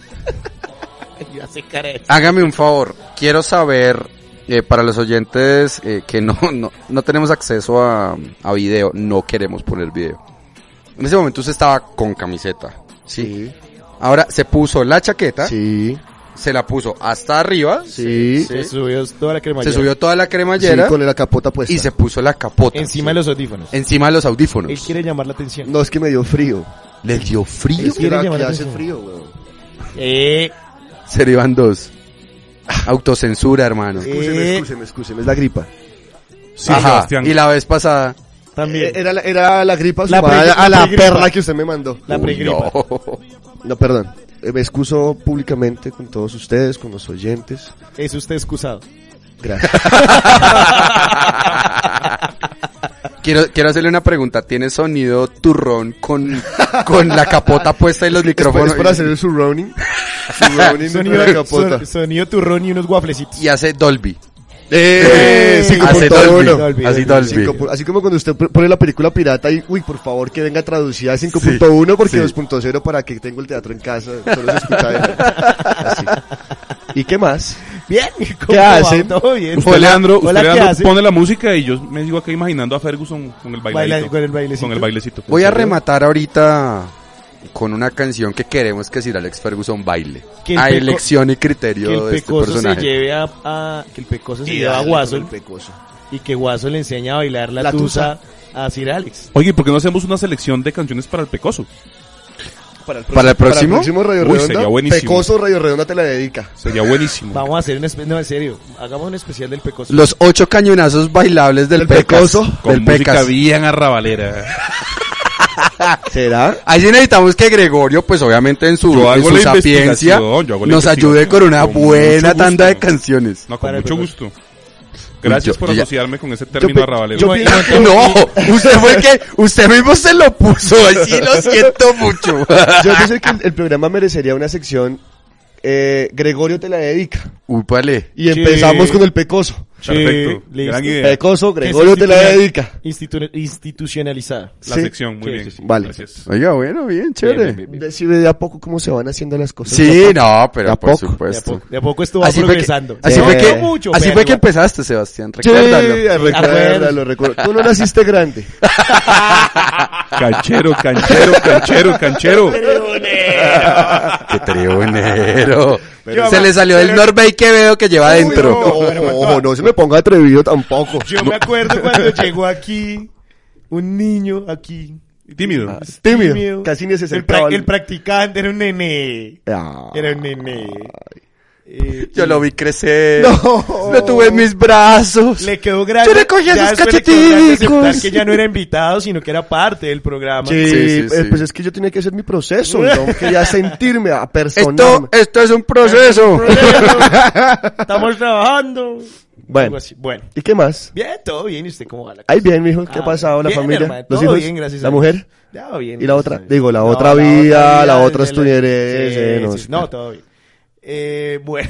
Ya se care. Hágame un favor, quiero saber, eh, para los oyentes eh, que no, no, no tenemos acceso a, a video, no queremos poner video. En ese momento usted estaba con camiseta, ¿sí? Ahora se puso la chaqueta, Sí, se la puso hasta arriba, sí, sí, Se subió toda la cremallera. se subió toda la cremallera con la capota puesta. y se puso la capota. Encima de los audífonos. Encima de los audífonos. Él quiere llamar la atención. No, es que me dio frío. ¿Le dio frío? Es que quiere la- llamar que la hace atención. frío, weón. Eh, Se le iban dos. Autocensura, hermano. Excúseme, Eh. excúseme, excúseme, es la gripa. Sí, Ajá. Sebastián. Y la vez pasada. también. Eh, Era la, era la gripa La sumada pre- a la la pregripa. perla que usted me mandó. La Uy, pregripa. no. No, perdón. Eh, Me excuso públicamente con todos ustedes, con los oyentes. Es usted excusado. Gracias. Quiero, quiero hacerle una pregunta. ¿Tiene sonido turrón con, con la capota puesta y los micrófonos? Es para hacer el surrounding. Surrounding Sonido, de la capota. son- sonido turrón y unos guaflecitos. Y hace Dolby. Eh, cinco Hace punto Dolby. uno. Dolby, Así Dolby. Dolby. Cinco pu- Así como cuando usted pone la película pirata y, uy, por favor, que venga traducida a cinco punto uno porque sí. dos punto cero para que tengo el teatro en casa. Solo se escucha de- así. ¿Y qué más? Bien. ¿cómo ¿Qué va? hacen? Todo bien. Usted, Leandro, usted, Hola, ¿qué Leandro, hace? pone la música y yo me sigo acá imaginando a Ferguson con el Baila- bailecito. con el bailecito. Con el bailecito. Voy a rematar ahorita con una canción que queremos que Sir Alex Ferguson baile. Que el A peco- elección y criterio Que el de este pecoso se personaje. lleve a, a- que el pecoso se Y lleve a dale Guaso con el pecoso. y que Guaso le enseñe a bailar la, La tusa a Sir Alex. Oye, ¿por qué no hacemos una selección de canciones para el Pecoso? Para el ¿Para el próximo? Radio Uy, Redonda, sería buenísimo. Pecoso Radio Redonda te la dedica. Sería buenísimo. Vamos a hacer un espe- no, en serio, hagamos un especial del pecoso. Los ocho cañonazos bailables del, Del Pecas. Pecoso. Con Del música Pecas. bien arrabalera. ¿Será? Ahí sí necesitamos que Gregorio, pues obviamente en su, Yo en hago su la sapiencia, investigación, yo hago la nos ayude con una investigación. Con buena mucho tanda de gusto. canciones. No, con Para el mucho Pecoso. gusto. Gracias Yo- por yo ya- asociarme con ese término pe- arrabalero. yo No, y pienso- no- No, usted fue el que, usted mismo se lo puso, así lo siento mucho. Yo pienso que el, el programa merecería una sección Eh, Gregorio te la dedica. Úpale. Y empezamos Sí. con el Pecoso. Perfecto. listo. Gran idea. Pecoso, Que es Gregorio te la institucional- dedica. institu- institucionalizada. La Sí. sección, muy Sí, bien. sí, sí. Vale. Gracias. Oiga, bueno, bien, chévere. Bien, bien, bien. Decime de a poco cómo se van haciendo las cosas. Sí, papá. no, ¿De pero a por poco? De a supuesto. poco, de a poco esto va Así fue que, progresando. así Sí. fue que, Mucho, así pero fue que igual. empezaste, Sebastián. Sí, Recuérdalo. recuérdalo, recuérdalo. Tú no naciste grande. Canchero, canchero, canchero, canchero. Qué tribunero. Yo Se me- le salió el pero- Norbey que veo que lleva Uy, adentro. No, no se me ponga atrevido tampoco. Yo me acuerdo cuando llegó aquí un niño aquí. Tímido. Ah, tímido. Casi ni se el, sentaba. pra- el practicante era un nene. Ah. Era un nene. Eh, Yo y lo vi crecer. No. Lo tuve en mis brazos. Le quedó grande. Yo le cogía ya sus después le quedó grande aceptar cacheticos. que ya no era invitado, sino que era parte del programa. Sí, Sí, sí, eh, sí. pues es que yo tenía que hacer mi proceso. Yo quería sentirme, a Esto, personarme. esto es un proceso. Estamos trabajando. Bueno. Algo así. Bueno. ¿Y qué más? Bien, todo bien. ¿Y usted cómo va la cosa? Ahí bien, mijo. ¿Qué Ah, ha pasado? ¿La bien, familia? hermano, ¿Los todo hijos? bien, gracias a ¿La Dios. mujer? Ya va bien. ¿Y la gracias otra? a Dios. Digo, la No, otra vida, la otra es estudiaré, Sí, eh, no sí, sé. no, todo bien. Eh, bueno,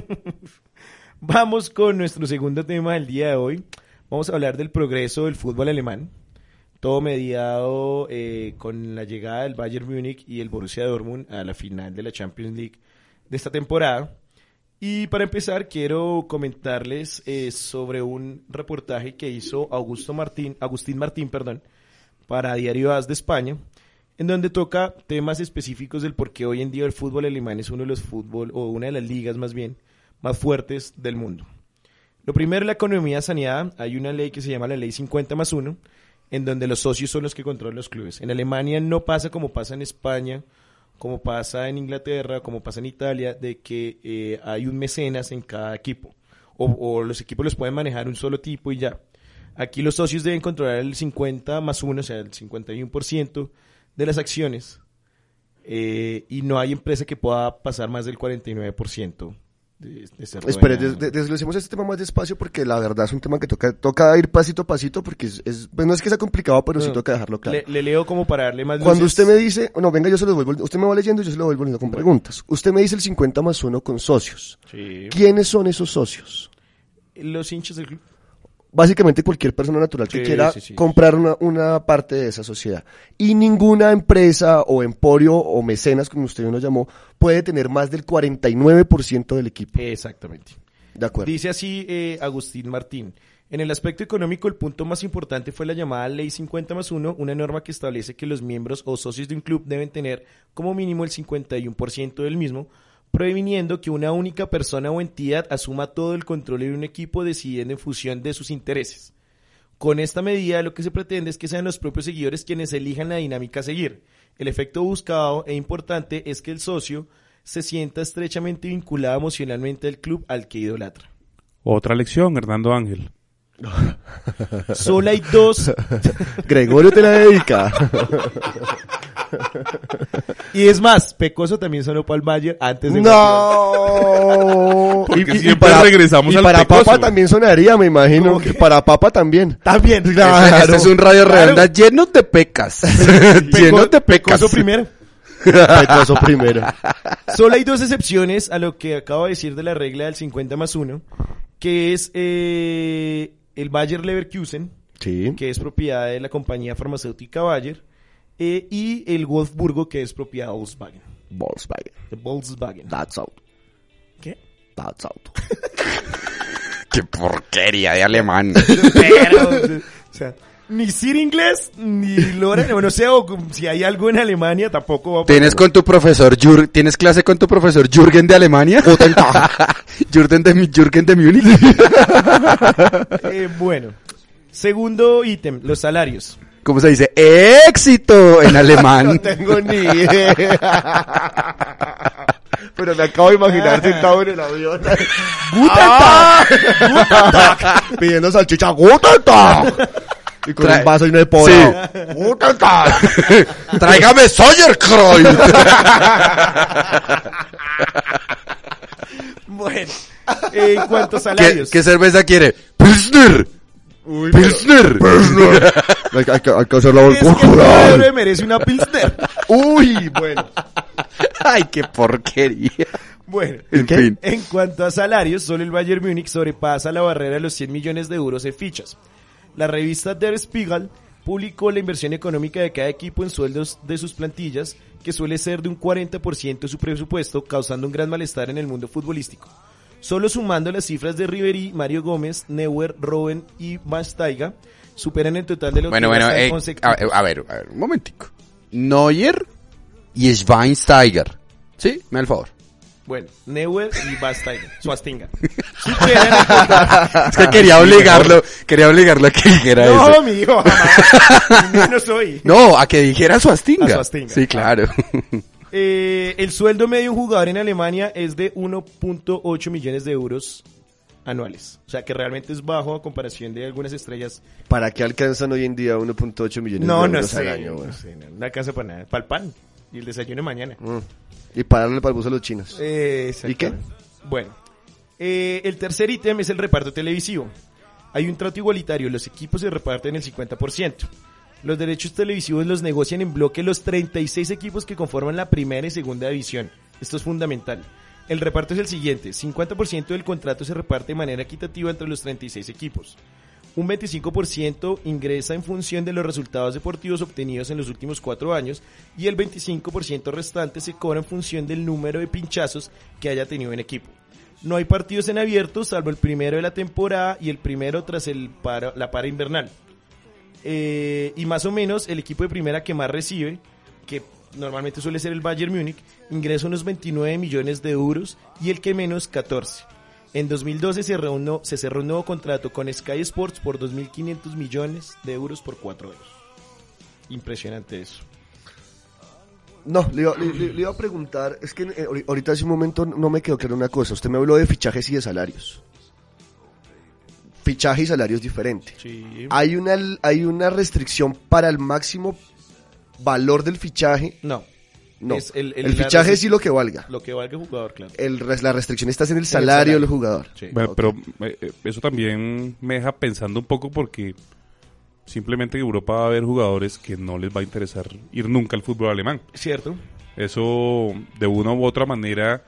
vamos con nuestro segundo tema del día de hoy. Vamos a hablar del progreso del fútbol alemán. Todo mediado eh, con la llegada del Bayern Múnich y el Borussia Dortmund a la final de la Champions League de esta temporada. Y para empezar, quiero comentarles eh, sobre un reportaje que hizo Augusto Martín, Agustín Martín, perdón, para Diario A S de España, en donde toca temas específicos del por qué hoy en día el fútbol alemán es uno de los fútbol, o una de las ligas más bien, más fuertes del mundo. Lo primero es la economía saneada. Hay una ley que se llama la Ley cincuenta más uno, en donde los socios son los que controlan los clubes. En Alemania no pasa como pasa en España, como pasa en Inglaterra, como pasa en Italia, de que eh, hay un mecenas en cada equipo. O, o los equipos los pueden manejar un solo tipo y ya. Aquí los socios deben controlar el cincuenta más uno, o sea, el cincuenta y uno por ciento de las acciones. Eh, y no hay empresa que pueda pasar más del cuarenta y nueve por ciento de, de ser Espere, dueña. des- des- desglosemos este tema más despacio porque la verdad es un tema que toca, toca ir pasito a pasito porque es, es- pues no es que sea complicado, pero sí No, toca dejarlo claro. Le, le leo como para darle más Cuando luces. usted me dice, no, venga, yo se lo vuelvo, usted me va leyendo y yo se lo vuelvo leyendo con preguntas. Usted me dice el cincuenta más uno con socios. Sí. ¿Quiénes son esos socios? Los hinchas del club. Básicamente cualquier persona natural que Sí, quiera sí, sí. comprar una, una parte de esa sociedad. Y ninguna empresa o emporio o mecenas, como usted lo llamó, puede tener más del cuarenta y nueve por ciento del equipo. Exactamente. De acuerdo. Dice así eh, Agustín Martín. En el aspecto económico, el punto más importante fue la llamada Ley cincuenta más uno, una norma que establece que los miembros o socios de un club deben tener como mínimo el cincuenta y uno por ciento del mismo, previniendo que una única persona o entidad asuma todo el control de un equipo decidiendo en función de sus intereses. Con esta medida lo que se pretende es que sean los propios seguidores quienes elijan la dinámica a seguir. El efecto buscado e importante es que el socio se sienta estrechamente vinculado emocionalmente al club al que idolatra. Otra lección, Hernando Ángel. Solo hay dos, Gregorio te la dedica. y es más, Pecoso también sonó para el Bayern antes de... No. Porque siempre regresamos y al para Pecoso, Papa güey. también sonaría, me imagino. ¿Cómo que? Que para Papa también. También. Claro. Este es un radio Claro. redonda lleno de pecas. lleno de pecas. Pecoso primero. Pecoso primero. Solo hay dos excepciones a lo que acabo de decir de la regla del cincuenta más uno, que es eh, el Bayer Leverkusen, Sí. que es propiedad de la compañía farmacéutica Bayer, eh, y el Wolfsburgo, que es propiedad de Volkswagen. Volkswagen. De Volkswagen. That's out. ¿Qué? That's out. Qué porquería de alemán. Pero, o sea, ni Sir inglés, ni Lora, bueno, no sé, o si hay algo en Alemania, tampoco va a ¿Tienes con tu profesor Jür ¿Tienes clase con tu profesor Jürgen de Alemania? Jürgen de, Jürgen de Múnich. Eh, bueno, segundo ítem, los salarios. ¿Cómo se dice? ¡Éxito! En No alemán. tengo ni idea. Pero me acabo de imaginar sentado en el avión. ¡Ah! Pidiendo salchicha. ¡Guten Tag! Y con Trae- un vaso y no de pollo. Sí. ¡Guten Tag! ¡Tráigame Sauerkraut! Bueno, eh, en cuanto a ¿Qué, salarios. qué cerveza quiere? ¡Pilsner! Uy, ¡Pilsner! Hay que, hay que- hay que hacer la Es que el pobre merece una Pilsner. Uy, bueno. ¡Ay, qué porquería! Bueno, En ¿Qué? fin. en cuanto a salarios, solo el Bayern Múnich sobrepasa la barrera de los cien millones de euros en fichas. La revista Der Spiegel publicó la inversión económica de cada equipo en sueldos de sus plantillas, que suele ser de un cuarenta por ciento de su presupuesto, causando un gran malestar en el mundo futbolístico. Solo sumando las cifras de Ribéry, Mario Gómez, Neuer, Robben y Bastaiga, superan el total de los Bueno, que bueno, gastan eh, once a, equipos. a ver, a ver, un momentico. Neuer y Schweinsteiger. ¿Sí? Me da el favor. Bueno, Neuer y Bastaiga, Schweinsteiger. Superan el total. Es que quería obligarlo, quería obligarlo a que dijera No, eso. mi hijo, jamás. Yo no soy. No, a que dijera Schweinsteiger. A Schweinsteiger. Sí, claro. Eh, el sueldo medio de un jugador en Alemania es de uno punto ocho millones de euros anuales. O sea que realmente es bajo a comparación de algunas estrellas. ¿Para qué alcanzan hoy en día uno punto ocho millones No, de no euros sé. al año? No güey? sé, no, no alcanza para nada. Para el pan y el desayuno de mañana. Mm. Y pararle para el bus a los chinos. Eh, ¿Y qué? Bueno, eh, el tercer ítem es el reparto televisivo. Hay un trato igualitario, los equipos se reparten el cincuenta por ciento. Los derechos televisivos los negocian en bloque los treinta y seis equipos que conforman la primera y segunda división. Esto es fundamental. El reparto es el siguiente, cincuenta por ciento del contrato se reparte de manera equitativa entre los treinta y seis equipos. Un veinticinco por ciento ingresa en función de los resultados deportivos obtenidos en los últimos cuatro años y el veinticinco por ciento restante se cobra en función del número de pinchazos que haya tenido en equipo. No hay partidos en abierto, salvo el primero de la temporada y el primero tras el paro- la para invernal. Eh, y más o menos el equipo de primera que más recibe, que normalmente suele ser el Bayern Múnich, ingresa unos veintinueve millones de euros y el que menos catorce. En dos mil doce se, reunió, se cerró un nuevo contrato con Sky Sports por dos mil quinientos millones de euros por cuatro años. Impresionante eso. No, le iba, le- le- le iba a preguntar, es que eh, ahori- ahorita hace un momento no me quedó claro una cosa. Usted me habló de fichajes y de salarios. Fichaje y salario es diferente. Sí. ¿Hay una, hay una restricción para el máximo valor del fichaje? No. No. Es el- el, el- la fichaje restric- sí lo que valga. Lo que valga el jugador, claro. El, res- la restricción está en el el salario del salario. jugador. Sí. Bueno, Ok. pero eh, eh, eso también me deja pensando un poco porque simplemente en Europa va a haber jugadores que no les va a interesar ir nunca al fútbol alemán. ¿Cierto? Eso de una u otra manera,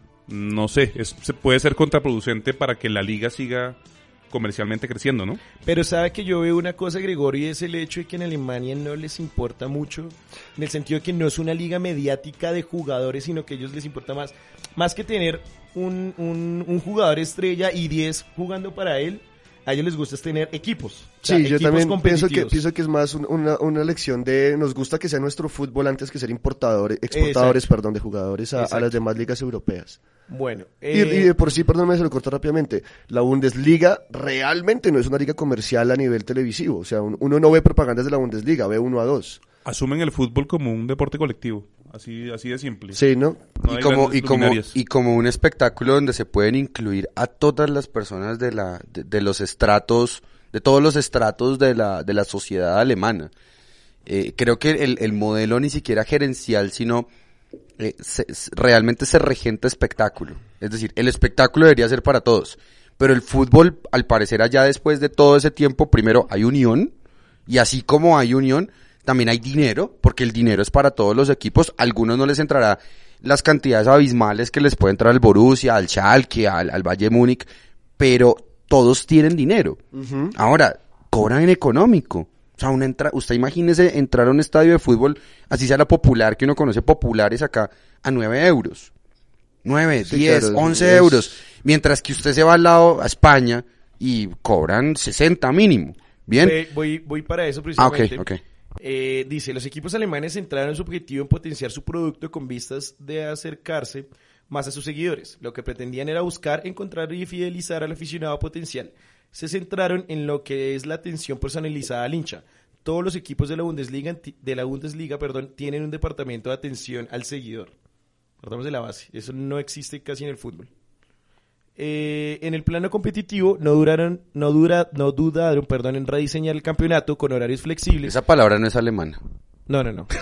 no sé, es- se puede ser contraproducente para que la liga siga comercialmente creciendo, ¿no? Pero sabe que yo veo una cosa, Gregorio, y es el hecho de que en Alemania no les importa mucho, en el sentido de que no es una liga mediática de jugadores, sino que a ellos les importa más, más que tener un, un, un jugador estrella y diez jugando para él, a ellos les gusta es tener equipos. O sea, Sí, yo equipos también pienso que, competitivos. pienso que es más un- una, una lección de nos gusta que sea nuestro fútbol antes que ser importadores, exportadores, Exacto. perdón, de jugadores a, a Exacto. las demás ligas europeas. Bueno, Y, eh, y de por sí, perdón, me se lo corto rápidamente, la Bundesliga realmente no es una liga comercial a nivel televisivo. O sea, un- uno no ve propagandas de la Bundesliga, ve uno a dos. Asumen el fútbol como un deporte colectivo, así así de simple. Sí, ¿no? No y hay como grandes y como luminarias. y como un espectáculo donde se pueden incluir a todas las personas de la de, de los estratos de todos los estratos de la de la sociedad alemana. Eh, creo que el, el modelo ni siquiera gerencial, sino eh, se- se- realmente se regenta espectáculo. Es decir, el espectáculo debería ser para todos, pero el fútbol, al parecer, allá después de todo ese tiempo, primero hay unión, y así como hay unión, también hay dinero, porque el dinero es para todos los equipos. A algunos no les entrará las cantidades abismales que les puede entrar al Borussia, al Schalke, al, al Bayern Múnich, pero todos tienen dinero. Ahora, cobran en económico. O sea, una entra, usted imagínese entrar a un estadio de fútbol, así sea la popular, que uno conoce populares acá, a nueve euros. nueve, Sí, diez, claro, once es- euros. Mientras que usted se va al lado a España y cobran sesenta mínimo. ¿Bien? eh, voy, voy para eso Ah, ok, precisamente. ok. Eh, dice, los equipos alemanes centraron su objetivo en potenciar su producto con vistas de acercarse más a sus seguidores. Lo que pretendían era buscar, encontrar y fidelizar al aficionado potencial. Se centraron en lo que es la atención personalizada al hincha. Todos los equipos de la Bundesliga, de la Bundesliga perdón, tienen un departamento de atención al seguidor. Partamos de la base. Eso no existe casi en el fútbol. Eh, en el plano competitivo no duraron, no dura, no dudaron, perdón, en rediseñar el campeonato con horarios flexibles. Esa palabra no es alemana. No, no, no.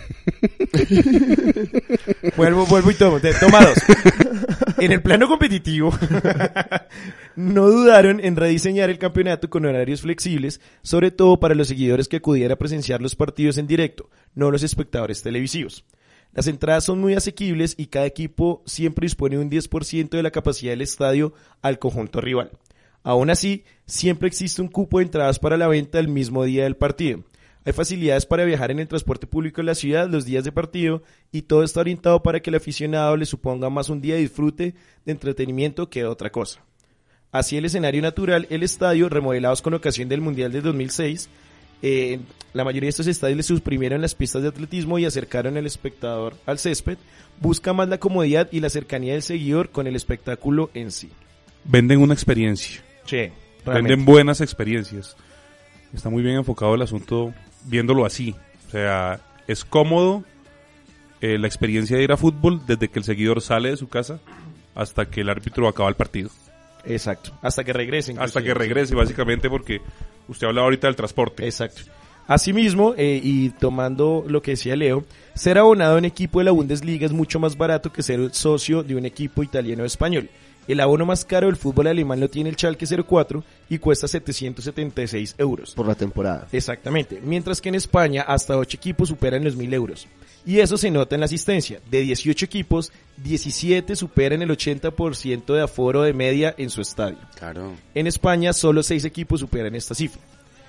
vuelvo, vuelvo y tomo. Te- Toma dos. En el plano competitivo, no dudaron en rediseñar el campeonato con horarios flexibles, sobre todo para los seguidores que acudieran a presenciar los partidos en directo, no los espectadores televisivos. Las entradas son muy asequibles y cada equipo siempre dispone de un diez por ciento de la capacidad del estadio al conjunto rival. Aún así, siempre existe un cupo de entradas para la venta el mismo día del partido. Hay facilidades para viajar en el transporte público en la ciudad los días de partido y todo está orientado para que el aficionado le suponga más un día de disfrute, de entretenimiento que otra cosa. Así el escenario natural, el estadio, remodelados con ocasión del Mundial de dos mil seis, eh, la mayoría de estos estadios le suprimieron las pistas de atletismo y acercaron al espectador al césped, busca más la comodidad y la cercanía del seguidor con el espectáculo en sí. Venden una experiencia. Sí, Venden buenas experiencias. Está muy bien enfocado el asunto viéndolo así. O sea, es cómodo eh, la experiencia de ir a fútbol desde que el seguidor sale de su casa hasta que el árbitro acaba el partido. Exacto, hasta que regresen. Hasta que regrese, básicamente, porque usted hablaba ahorita del transporte. Exacto. Asimismo, eh, y tomando lo que decía Leo, ser abonado en equipo de la Bundesliga es mucho más barato que ser socio de un equipo italiano o español. El abono más caro del fútbol alemán lo tiene el Schalke cero cuatro y cuesta setecientos setenta y seis euros. Por la temporada. Exactamente. Mientras que en España hasta ocho equipos superan los mil euros. Y eso se nota en la asistencia. De dieciocho equipos, diecisiete superan el ochenta por ciento de aforo de media en su estadio. Claro. En España, solo seis equipos superan esta cifra.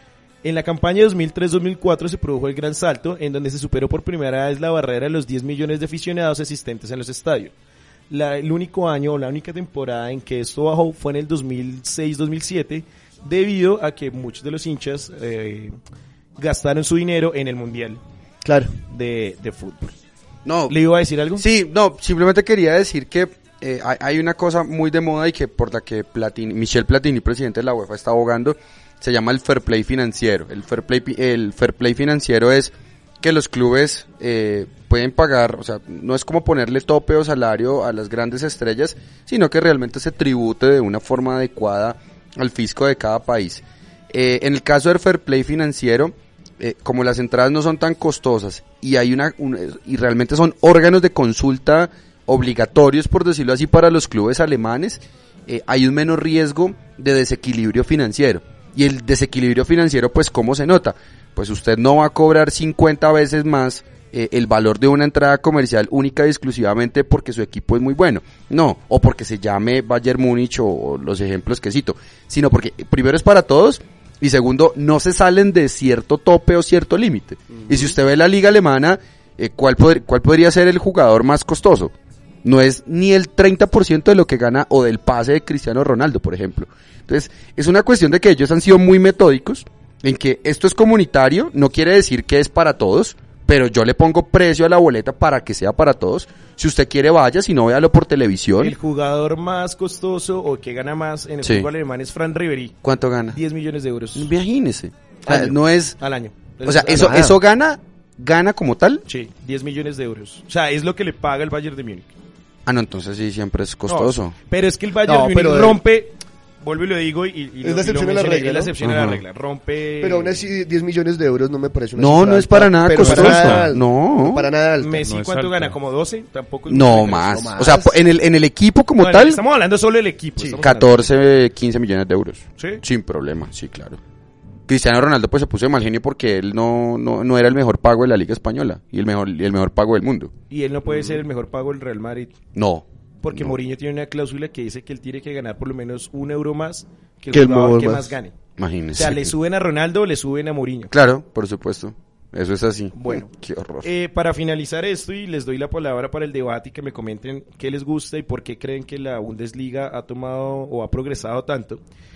En la campaña dos mil tres dos mil cuatro se produjo el gran salto, en donde se superó por primera vez la barrera de los diez millones de aficionados asistentes en los estadios. La, el único año o la única temporada en que esto bajó fue en el dos mil seis dos mil siete, debido a que muchos de los hinchas eh, gastaron su dinero en el Mundial Claro. de, de fútbol. No, ¿Le iba a decir algo? sí, no, simplemente quería decir que eh, hay, hay una cosa muy de moda y que por la que Platini, Michel Platini, presidente de la UEFA, está abogando, se llama el fair play financiero. El fair play, el fair play financiero es que los clubes eh, pueden pagar, o sea, no es como ponerle tope o salario a las grandes estrellas, sino que realmente se tribute de una forma adecuada al fisco de cada país. Eh, en el caso del fair play financiero, eh, como las entradas no son tan costosas y hay una, una y realmente son órganos de consulta obligatorios, por decirlo así, para los clubes alemanes, eh, hay un menor riesgo de desequilibrio financiero. Y el desequilibrio financiero, pues, ¿cómo se nota? Pues usted no va a cobrar cincuenta veces más eh, el valor de una entrada comercial única y exclusivamente porque su equipo es muy bueno. No, o porque se llame Bayern Múnich o, o los ejemplos que cito. Sino porque primero es para todos y segundo, no se salen de cierto tope o cierto límite. Uh-huh. Y si usted ve la liga alemana, eh, ¿cuál, poder, ¿cuál podría ser el jugador más costoso? No es ni el treinta por ciento de lo que gana o del pase de Cristiano Ronaldo, por ejemplo. Entonces, es una cuestión de que ellos han sido muy metódicos en que esto es comunitario, no quiere decir que es para todos, pero yo le pongo precio a la boleta para que sea para todos. Si usted quiere, vaya, si no, véalo por televisión. El jugador más costoso o que gana más en el Sí. fútbol alemán es Fran Ribéry, ¿Cuánto gana? diez millones de euros Imagínese. O sea, Año. no es, al año. o sea, Es- eso, nada. eso gana, gana como tal. Sí, diez millones de euros. O sea, es lo que le paga el Bayern de Múnich. Ah, no, entonces sí, siempre es costoso. No, pero es que el Bayern No, de pero Múnich de- rompe, vuelvo y lo digo, y, y Es lo- la y lo excepción a la mencioné, regla, es la ¿no? excepción a la Ajá. regla. Rompe... Pero aún así, diez millones de euros no me parece una No, cifra no es alta, para nada pero costoso. Para nada, alta. No. Para nada alta. Messi, No es ¿cuánto alta. gana? ¿Como doce? Tampoco es No mucha más. diferencia. más. O sea, po- en el, en el equipo como Bueno, tal, estamos hablando solo del equipo. Sí. estamos hablando- catorce, quince millones de euros. ¿Sí? Sin problema, sí, claro. Cristiano Ronaldo pues se puso de mal genio porque él no, no, no era el mejor pago de la Liga Española y el mejor, y el mejor pago del mundo. Y él no puede ser el mejor pago del Real Madrid. No. Porque No. Mourinho tiene una cláusula que dice que él tiene que ganar por lo menos un euro más que el Que el jugador mejor que más. más gane. O Imagínese. sea, le suben a Ronaldo, le suben a Mourinho. Claro, por supuesto. Eso es así. Bueno. Qué horror. Eh, para finalizar esto, y les doy la palabra para el debate y que me comenten qué les gusta y por qué creen que la Bundesliga ha tomado o ha progresado tanto.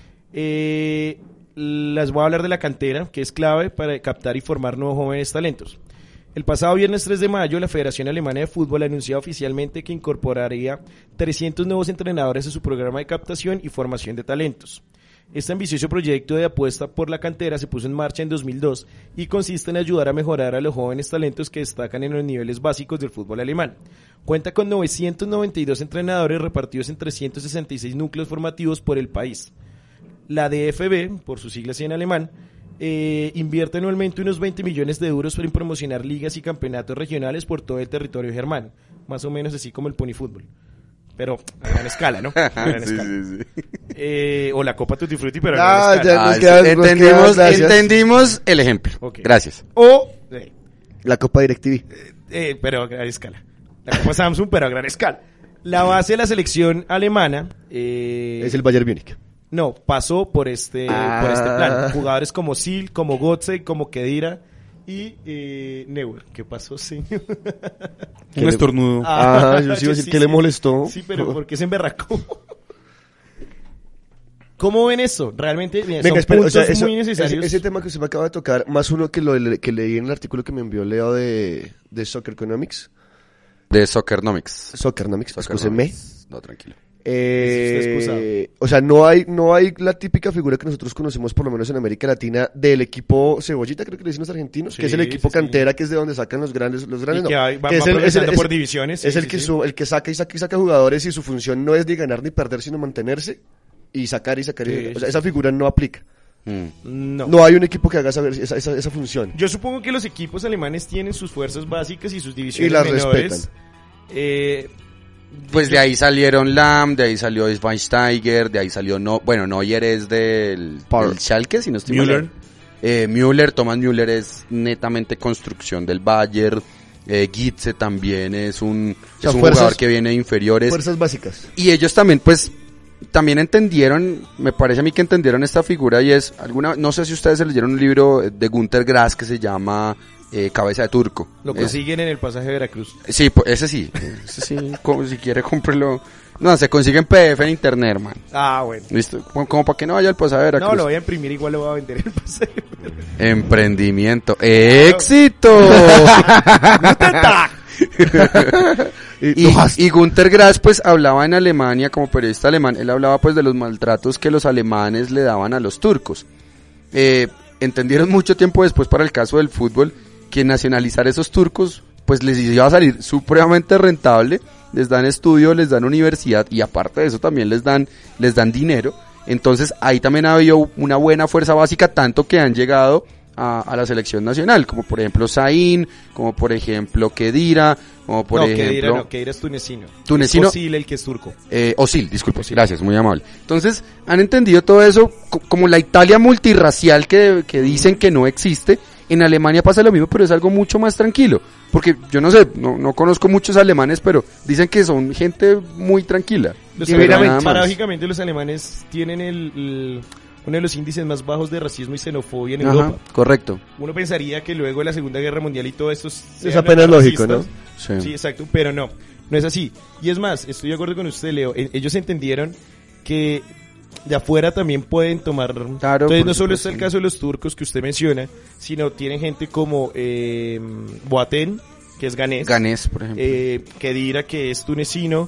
Eh, les voy a hablar de la cantera, que es clave para captar y formar nuevos jóvenes talentos. El pasado viernes tres de mayo, la Federación Alemana de Fútbol anunció oficialmente que incorporaría trescientos nuevos entrenadores a su programa de captación y formación de talentos. Este ambicioso proyecto de apuesta por la cantera se puso en marcha en dos mil dos y consiste en ayudar a mejorar a los jóvenes talentos que destacan en los niveles básicos del fútbol alemán. Cuenta con novecientos noventa y dos entrenadores repartidos en trescientos sesenta y seis núcleos formativos por el país. La D F B, por sus siglas en alemán, eh, invierte anualmente unos veinte millones de euros para promocionar ligas y campeonatos regionales por todo el territorio germano, más o menos así como el pony fútbol. Pero a gran escala, ¿no? A gran Sí, escala. sí, sí. Eh, o la Copa Tutti Frutti, pero a Ah, gran escala. ya. Nos Ah, queda- sí, nos queda, entendimos, gracias. entendimos el ejemplo. Ok. Gracias. O... eh, La Copa DirecTV. eh, pero a gran escala. La Copa Samsung, pero a gran escala. La base de la selección alemana... Eh, Es el Bayern Múnich. No, pasó por este, Ah. por este plan. Jugadores como Sil, como Götze, como Khedira y eh, Neuer. ¿Qué pasó, señor? Un estornudo. Ah, yo sí iba a decir que le molestó. Sí, pero ¿por qué se emberracó? ¿Cómo ven eso? Realmente bien, Venga, son espera, o puntos sea, eso- muy necesarios. Ese, ese tema que usted me acaba de tocar, más uno que lo que leí en el artículo que me envió Leo de, de Soccer Economics. De Soccernomics. Soccernomics, excúsenme. Soccernomics. No, tranquilo. Eh, Está excusado. o sea, no hay, no hay la típica figura que nosotros conocemos, por lo menos en América Latina, del equipo Cebollita, creo que le dicen los argentinos, Sí, que es el equipo sí, sí. cantera, que es de donde sacan los grandes, los grandes, Y que no, va- va- que va es el, es el- progresando es- por divisiones, sí, es el sí, que sí. su- el que saca y saca y saca jugadores y su función no es ni ganar ni perder, sino mantenerse y sacar y sacar. y- Sí, o sea, sí, esa figura no aplica. Mm. No. No hay un equipo que haga esa, esa, esa, esa función. Yo supongo que los equipos alemanes tienen sus fuerzas básicas y sus divisiones Y las menores. respetan. Eh, Pues de ahí salieron Lam, de ahí salió Schweinsteiger, de ahí salió, no, bueno, Neuer es del, Par- del Schalke, si no estoy mal. Müller. Eh, Müller, Thomas Müller es netamente construcción del Bayern. Eh, Gitze también es un, sea, es un fuerzas- jugador que viene de inferiores. Fuerzas básicas. Y ellos también, pues, también entendieron, me parece a mí que entendieron esta figura y es alguna, no sé si ustedes se leyeron un libro de Günter Grass que se llama eh, Cabeza de Turco. lo Es- consiguen en el pasaje de Veracruz. Sí, pues, ese sí, ese sí, como si quiere cómprelo. No, se consigue en P D F en internet, hermano. Ah, bueno. ¿Listo? Como, como para que no vaya al pasaje de Veracruz. No, lo voy a imprimir, igual lo voy a vender en el pasaje. Emprendimiento. ¡Éxito! Y, y Günter Grass pues hablaba en Alemania como periodista alemán, él hablaba pues de los maltratos que los alemanes le daban a los turcos. Eh, entendieron mucho tiempo después para el caso del fútbol que nacionalizar esos turcos pues les iba a salir supremamente rentable, les dan estudio, les dan universidad y aparte de eso también les dan, les dan dinero. Entonces ahí también ha habido una buena fuerza básica, tanto que han llegado a, a la selección nacional, como por ejemplo Zayn, como por ejemplo Khedira, como por no, ejemplo Khedira no, Khedira es tunecino. Tunecino. Es Ozil el que es turco. eh, Osil, disculpe, gracias, muy amable. Entonces, han entendido todo eso co- como la Italia multirracial que, que dicen que no existe. En Alemania pasa lo mismo, pero es algo mucho más tranquilo. Porque yo no sé, no, no conozco muchos alemanes, pero dicen que son gente muy tranquila. Los Pero alemanes, nada más. paradójicamente, los alemanes tienen el, el- uno de los índices más bajos de racismo y xenofobia en Ajá, Europa. correcto. Uno pensaría que luego de la Segunda Guerra Mundial y todo esto Es apenas lógico, ¿no? Sí. Sí, exacto, pero no, no es así. Y es más, estoy de acuerdo con usted, Leo. E- Ellos entendieron que de afuera también pueden tomar. Claro, Entonces por no solo supuesto. está el caso de los turcos que usted menciona, sino tienen gente como eh, Boateng, que es ganés, Ganés, por ejemplo. eh, Khedira, que es tunecino,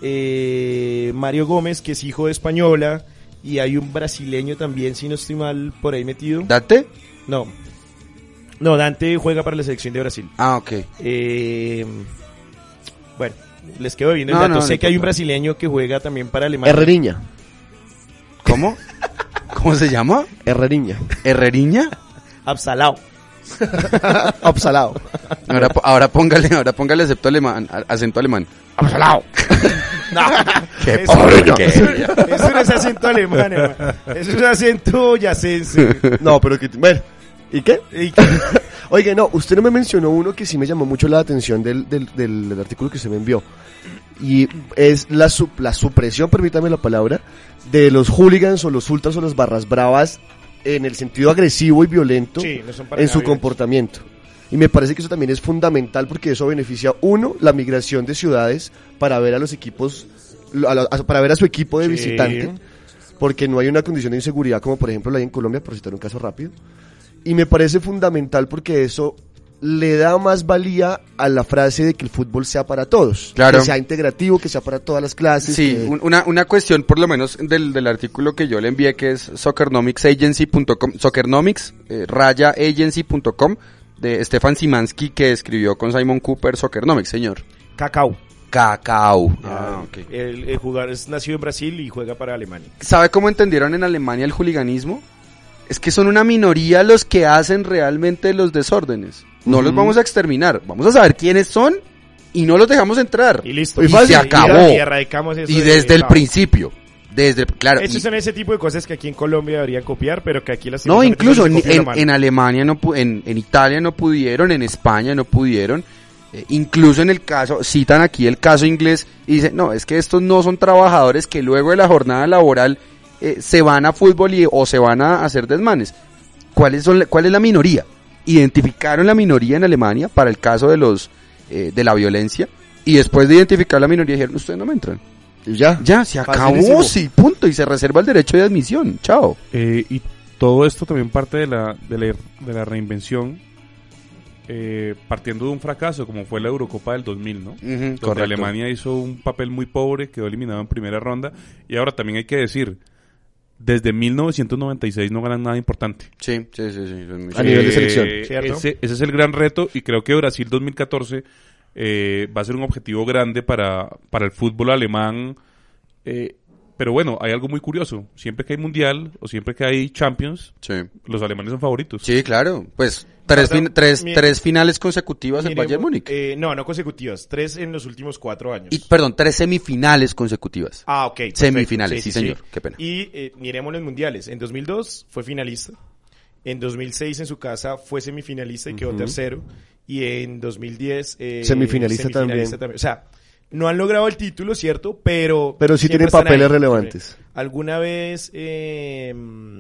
eh, Mario Gómez, que es hijo de española, y hay un brasileño también, si no estoy mal, por ahí metido. ¿Date? No, no, Dante juega para la selección de Brasil. Ah, ok. Eh, bueno, les quedo bien el No, dato. no, sé no que hay un importa. brasileño que juega también para Alemania. Herreriña. ¿Cómo? ¿Cómo se llama? Herreriña. ¿Herreriña? Absalao. Absalao. Ahora, po- ahora póngale, ahora póngale acento alemán, a- acento alemán. Absalao. No, Qué eso, porquería. eso, eso no es acento alemán, hermano. Eso es acento yacense. No, pero que... Bueno, ¿y qué? Y que- Oiga, no, usted no me mencionó uno que sí me llamó mucho la atención del, del, del, del artículo que usted me envió. Y es la, sup- la supresión, permítame la palabra, de los hooligans o los ultras o las barras bravas en el sentido agresivo y violento Sí, no son para en nada su violentos. comportamiento. Y me parece que eso también es fundamental porque eso beneficia, uno, la migración de ciudades para ver a los equipos, a la- a- para ver a su equipo de Sí. visitante, porque no hay una condición de inseguridad como por ejemplo la hay en Colombia, por citar un caso rápido. Y me parece fundamental porque eso le da más valía a la frase de que el fútbol sea para todos. Claro. Que sea integrativo, que sea para todas las clases. Sí, que- un- una, una cuestión por lo menos del, del artículo que yo le envié que es soccernomics agency punto com, soccernomics, eh, raya agency punto com, de Stefan Szymanski que escribió con Simon Cooper Soccernomics, señor. Cacao. Cacao. Ah, ok. El, el jugador es nacido en Brasil y juega para Alemania. ¿Sabe cómo entendieron en Alemania el hooliganismo? Es que son una minoría los que hacen realmente los desórdenes. No los vamos a exterminar, vamos a saber quiénes son y no los dejamos entrar. Y listo. Y se acabó. Y erradicamos eso Y de- desde el ah. principio. Desde, claro. Esos y- son ese tipo de cosas que aquí en Colombia deberían copiar, pero que aquí las no, incluso en, en, en Alemania, no pu- en, en Italia no pudieron, en España no pudieron. Eh, incluso en el caso, citan aquí el caso inglés y dicen, no, es que estos no son trabajadores que luego de la jornada laboral eh, se van a fútbol y, o se van a hacer desmanes. ¿Cuáles son, ¿Cuál es la minoría? Identificaron la minoría en Alemania para el caso de los eh, de la violencia y después de identificar la minoría dijeron, ustedes no me entran. Y ya. Ya, se acabó, Facilísimo. sí, punto, y se reserva el derecho de admisión, chao. Eh, y todo esto también parte de la, de la, de la reinvención, eh, partiendo de un fracaso como fue la Eurocopa del dos mil, ¿no? Ujú, Donde correcto. Alemania hizo un papel muy pobre, quedó eliminado en primera ronda, y ahora también hay que decir, desde mil novecientos noventa y seis no ganan nada importante. Sí, sí, sí, sí. son muy- A nivel de selección, ¿cierto? Ese, ese es el gran reto, y creo que Brasil dos mil catorce eh, va a ser un objetivo grande para, para el fútbol alemán. Eh, pero bueno, hay algo muy curioso. Siempre que hay Mundial o siempre que hay Champions, Sí. los alemanes son favoritos. Sí, claro. Pues tres, Pasa- fin- tres, mi- tres finales consecutivas el Miremos, Bayern Múnich. eh, no, no consecutivas. Tres en los últimos cuatro años. Y, perdón, tres semifinales consecutivas. Ah, ok. perfecto. Semifinales, sí, señor. Qué pena. Y eh, miremos los mundiales. En dos mil dos fue finalista. En dos mil seis en su casa fue semifinalista y quedó tercero. Y en dos mil diez... Eh, Semifinalista también. O sea, no han logrado el título, ¿cierto? Pero... Pero sí siempre tienen están papeles ahí. relevantes. Alguna vez... Eh,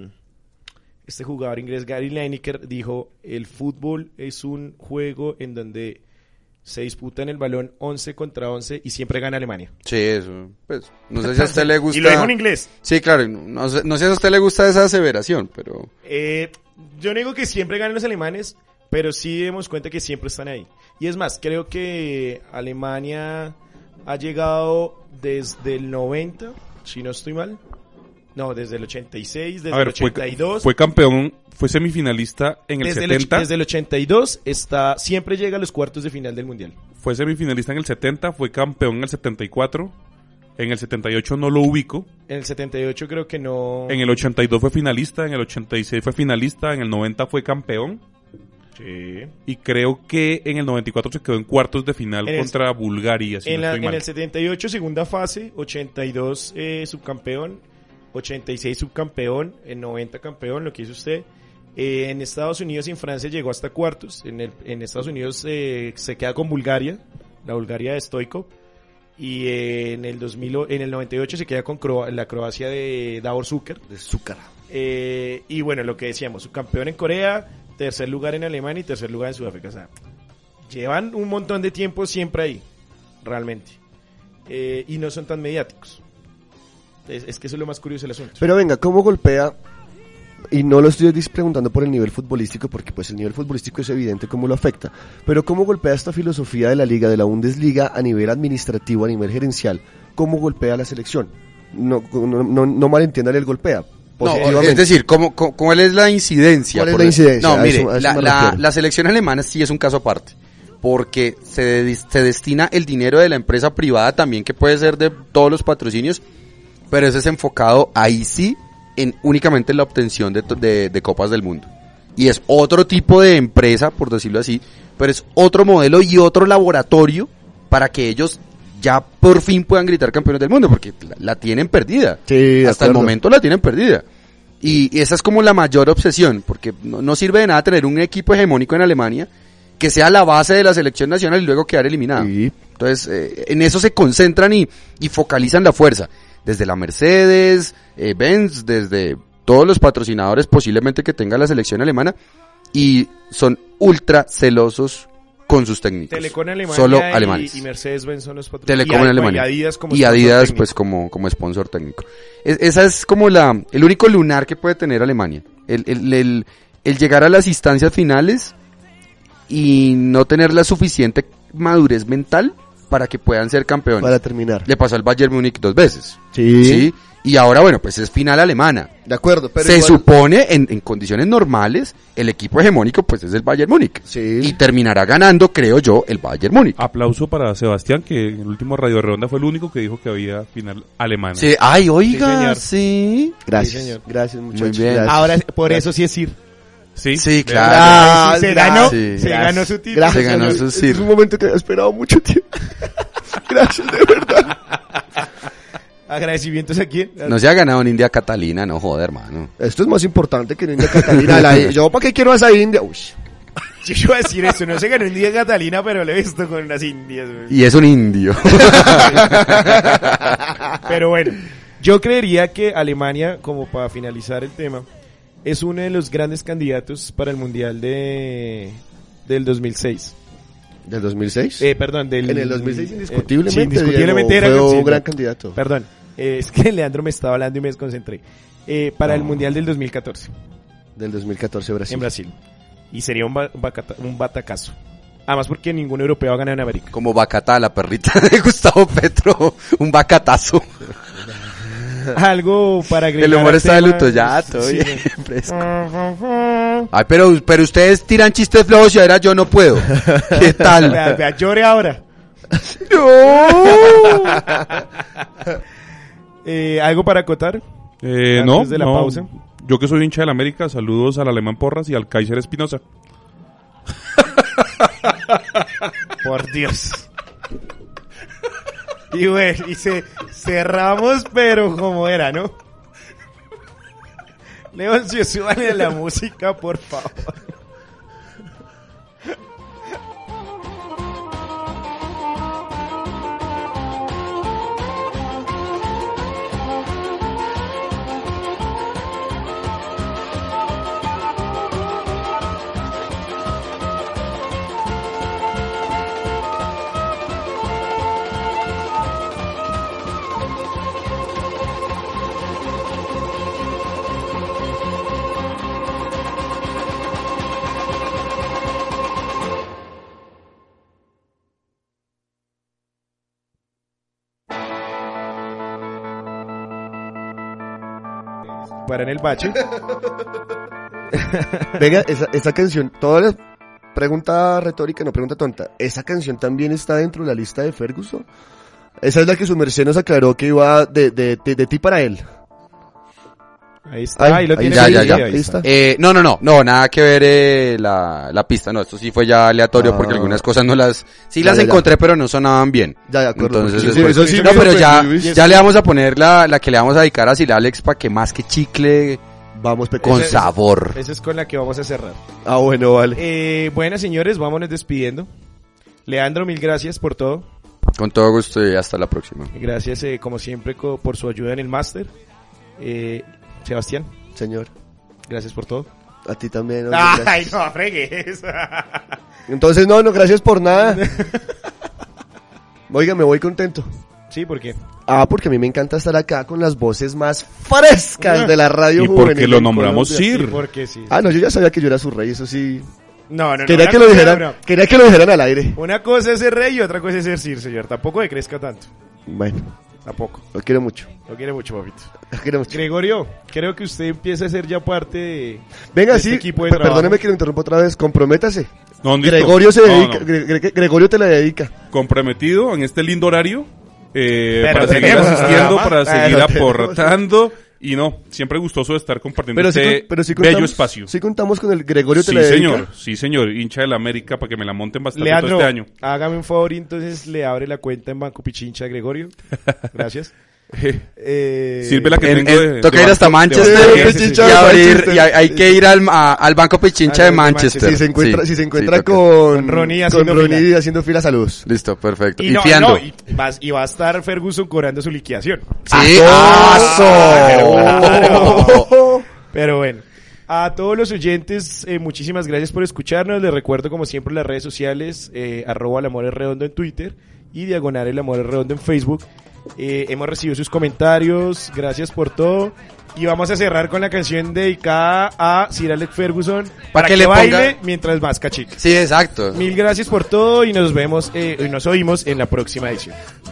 este jugador inglés Gary Lineker dijo, el fútbol es un juego en donde se disputan el balón once contra once y siempre gana Alemania. Sí, eso. Pues, no sé si a usted le gusta. Y lo dijo en inglés. Sí, claro. No sé, no sé si a usted le gusta esa aseveración, pero. Eh, yo no digo que siempre ganen los alemanes, pero sí demos cuenta que siempre están ahí. Y es más, creo que Alemania ha llegado desde el noventa, si no estoy mal. No, desde el ochenta y seis, desde A ver, el fue, ochenta y dos. fue campeón, fue semifinalista en el desde, el, setenta, och- desde el ochenta y dos está, siempre llega a los cuartos de final del Mundial. fue semifinalista en el setenta, fue campeón en el setenta y cuatro, en el setenta y ocho no lo ubico, En el setenta y ocho creo que no... en el ochenta y dos fue finalista, en el ochenta y seis fue finalista, en el noventa fue campeón, Sí. y creo que en el noventa y cuatro se quedó en cuartos de final En el- contra Bulgaria, si En, no la- estoy en mal. el setenta y ocho segunda fase, ochenta y dos eh, subcampeón, ochenta y seis subcampeón, en noventa campeón, lo que hizo usted. Eh, en Estados Unidos y en Francia llegó hasta cuartos. En, el, en Estados Unidos eh, se queda con Bulgaria, la Bulgaria de Stoichkov. Y eh, en el dos mil, o- en el noventa y ocho se queda con Croa- la Croacia de Davor Zucker. De Zúcar. Eh, y bueno, lo que decíamos, subcampeón en Corea, tercer lugar en Alemania y tercer lugar en Sudáfrica. O sea, llevan un montón de tiempo siempre ahí, realmente. Eh, y no son tan mediáticos. Es, es que eso es lo más curioso del asunto. Pero venga, ¿cómo golpea? Y no lo estoy dis- preguntando por el nivel futbolístico, porque pues el nivel futbolístico es evidente cómo lo afecta. Pero ¿cómo golpea esta filosofía de la liga, de la Bundesliga, a nivel administrativo, a nivel gerencial? ¿Cómo golpea a la selección? No, no, no, no malentiendan el golpea. No, Positivamente. es decir, ¿cómo, cómo- ¿cuál es la incidencia? ¿Cuál es Por la el- incidencia? No, A mire, eso- a eso la, me la- refiero. la selección alemana sí es un caso aparte, porque se, de- se destina el dinero de la empresa privada también, que puede ser de todos los patrocinios, pero ese es enfocado ahí sí en únicamente la obtención de, to- de, de copas del mundo. Y es otro tipo de empresa, por decirlo así, pero es otro modelo y otro laboratorio para que ellos ya por fin puedan gritar campeones del mundo, porque la, la tienen perdida. Sí, de Hasta el acuerdo. momento la tienen perdida. Y, y esa es como la mayor obsesión, porque no, no sirve de nada tener un equipo hegemónico en Alemania que sea la base de la selección nacional y luego quedar eliminado. Sí. Entonces, eh, en eso se concentran y, y focalizan la fuerza. Desde la Mercedes, eh, Benz, desde todos los patrocinadores posiblemente que tenga la selección alemana, y son ultra celosos con sus técnicos. Telecom Alemania Solo y, alemanes. y Mercedes-Benz son los patrocinadores. Telecom Y en Ad- Alemania. Y Adidas como Y sponsor Adidas, técnico. pues, como, como sponsor técnico. Es- esa es como la, el único lunar que puede tener Alemania. El, el, el, el llegar a las instancias finales y no tener la suficiente madurez mental para que puedan ser campeones. Para terminar. Le pasó al Bayern Múnich dos veces. Sí. ¿Sí? Y ahora, bueno, pues es final alemana. De acuerdo, pero Se igual- supone, en, en condiciones normales, el equipo hegemónico, pues es el Bayern Múnich. Sí. Y terminará ganando, creo yo, el Bayern Múnich. Aplauso para Sebastián, que en el último Radio Redonda fue el único que dijo que había final alemana. Sí, ay, oiga, señor. sí. Gracias. Sí, señor. Gracias, muchachos. bien. Gracias. Ahora, por eso sí es ir. Sí, Sí, de- claro. Ah, se ganó, Sí. se Gracias. ganó su título. Gracias, Se ganó señor. su Este Sir. Es un momento que he esperado mucho tiempo. Gracias, de verdad. Agradecimientos a quién. No se ha ganado en India Catalina, no joder, hermano. Esto es más importante que en India Catalina. La- yo, ¿para qué quiero a esa India? Uy. Yo iba a decir eso, no se ganó un día Catalina, pero lo he visto con unas indias. Güey. Y es un indio. Pero bueno, yo creería que Alemania, como para finalizar el tema, es uno de los grandes candidatos para el Mundial de del dos mil seis. ¿Del dos mil seis? Eh, perdón, del... En el dos mil seis indiscutiblemente, eh, sí, indiscutiblemente Diego, era fue un sí, gran no, candidato. Perdón, eh, es que Leandro me estaba hablando y me desconcentré. Eh, para el Mundial del dos mil catorce. Del dos mil catorce Brasil. En Brasil. Y sería un, ba bacata un batacazo. Además porque ningún europeo ha ganado en América. Como Bacatá, la perrita de Gustavo Petro. Un bacatazo. Algo para agregar. El humor al está de tema. luto, ya, todo Sí. bien, fresco. Ay, pero, pero ustedes tiran chistes flojos y ahora yo no puedo. ¿Qué tal? Vea, vea, llore ahora. No. Eh, ¿Algo para acotar? Eh, Antes no, de la no. pausa. Yo que soy hincha del América, saludos al Alemán Porras y al Kaiser Espinosa. Por Dios. Y bueno, y se, cerramos, pero como era, ¿no? Leoncio, súbale a la música, por favor. Para en el bache. Venga, esa, esa canción, toda la pregunta retórica, no pregunta tonta, ¿esa canción también está dentro de la lista de Ferguson? Esa es la que su merced nos aclaró que iba de, de, de, de ti para él. Ahí está, Ay, ahí lo ahí tiene. Ya, ahí, ya, ya. ahí Ahí está. está. Eh, no, no, no, no, nada que ver eh, la, la pista, no, esto sí fue ya aleatorio Ah. porque algunas cosas no las, sí Ya, las ya, ya. encontré pero no sonaban bien. Ya, de acuerdo. Entonces, Sí, después- eso sí no, me pero ya, sorprendió. ya le vamos a poner la, la que le vamos a dedicar a Sir Alex para que más que chicle Vamos, pequeño. con Ese- sabor. Esa es con la que vamos a cerrar. Ah, bueno, vale. Eh, buenas señores, vámonos despidiendo. Leandro, mil gracias por todo. Con todo gusto y hasta la próxima. Gracias, eh, como siempre, co- por su ayuda en el máster. Eh, Sebastián, Señor, gracias por todo. a ti también. oye, Ay, gracias. no, fregues. Entonces, no, no, gracias por nada. Oiga, me voy contento. Sí, ¿por qué? Ah, porque a mí me encanta estar acá con las voces más frescas de la radio Y juvenil porque lo en nombramos Colombia. Sir. Sí, porque sí. Ah, no, yo ya sabía que yo era su rey, eso sí. No, no, no. Quería una que lo cosa- dijeran, no. quería que lo dijeran al aire. Una cosa es ser rey y otra cosa es ser Sir, señor. Tampoco de crezca tanto. Bueno, Tampoco. lo quiero mucho. Lo quiere mucho, papito. Lo quiero mucho. Gregorio, creo que usted empieza a ser ya parte de... Venga, de sí, este equipo de per- trabajo. perdóneme que lo interrumpa otra vez, comprométase. No, listo. Gregorio se No, dedica, no. Gre- Gre- Gregorio te la dedica. Comprometido en este lindo horario eh, Pero para seguir tenemos asistiendo, programa. para Pero seguir tenemos. aportando. Y no, siempre gustoso de estar compartiendo Pero sí, este con- pero sí bello contamos, espacio. sí contamos con el Gregorio te Sí, la dedica. señor, sí, señor, hincha de la América para que me la monten bastante Leandro, todo este año. hágame un favor y entonces le abre la cuenta en Banco Pichincha a Gregorio. Gracias. Eh, Sirve la que En- tengo en- de- toca de ir hasta banco- de Manchester banco- Sí, y- sí, y, sí, sí. abrir, Manchester. y hay, hay que ir al, a- al Banco Pichincha Ah, de de Manchester. Si se encuentra, Sí, si se encuentra sí, toca. con, Con Ronnie con haciendo Ronnie fila. haciendo fila, saludos. Listo, perfecto. Y, Y, no, fiando. no, y, va, y va a estar Ferguson cobrando su liquidación. Sí, ¡Aso! ¡aso! Pero bueno, a todos los oyentes, eh, muchísimas gracias por escucharnos. Les recuerdo, como siempre, las redes sociales, eh, arroba el amor es redondo en Twitter y diagonal el amor es redondo en Facebook. Eh, hemos recibido sus comentarios, gracias por todo. Y vamos a cerrar con la canción dedicada a Sir Alex Ferguson para que que, le baile ponga- mientras más cachica. Sí, exacto. Mil gracias por todo y nos vemos eh, y nos oímos en la próxima edición.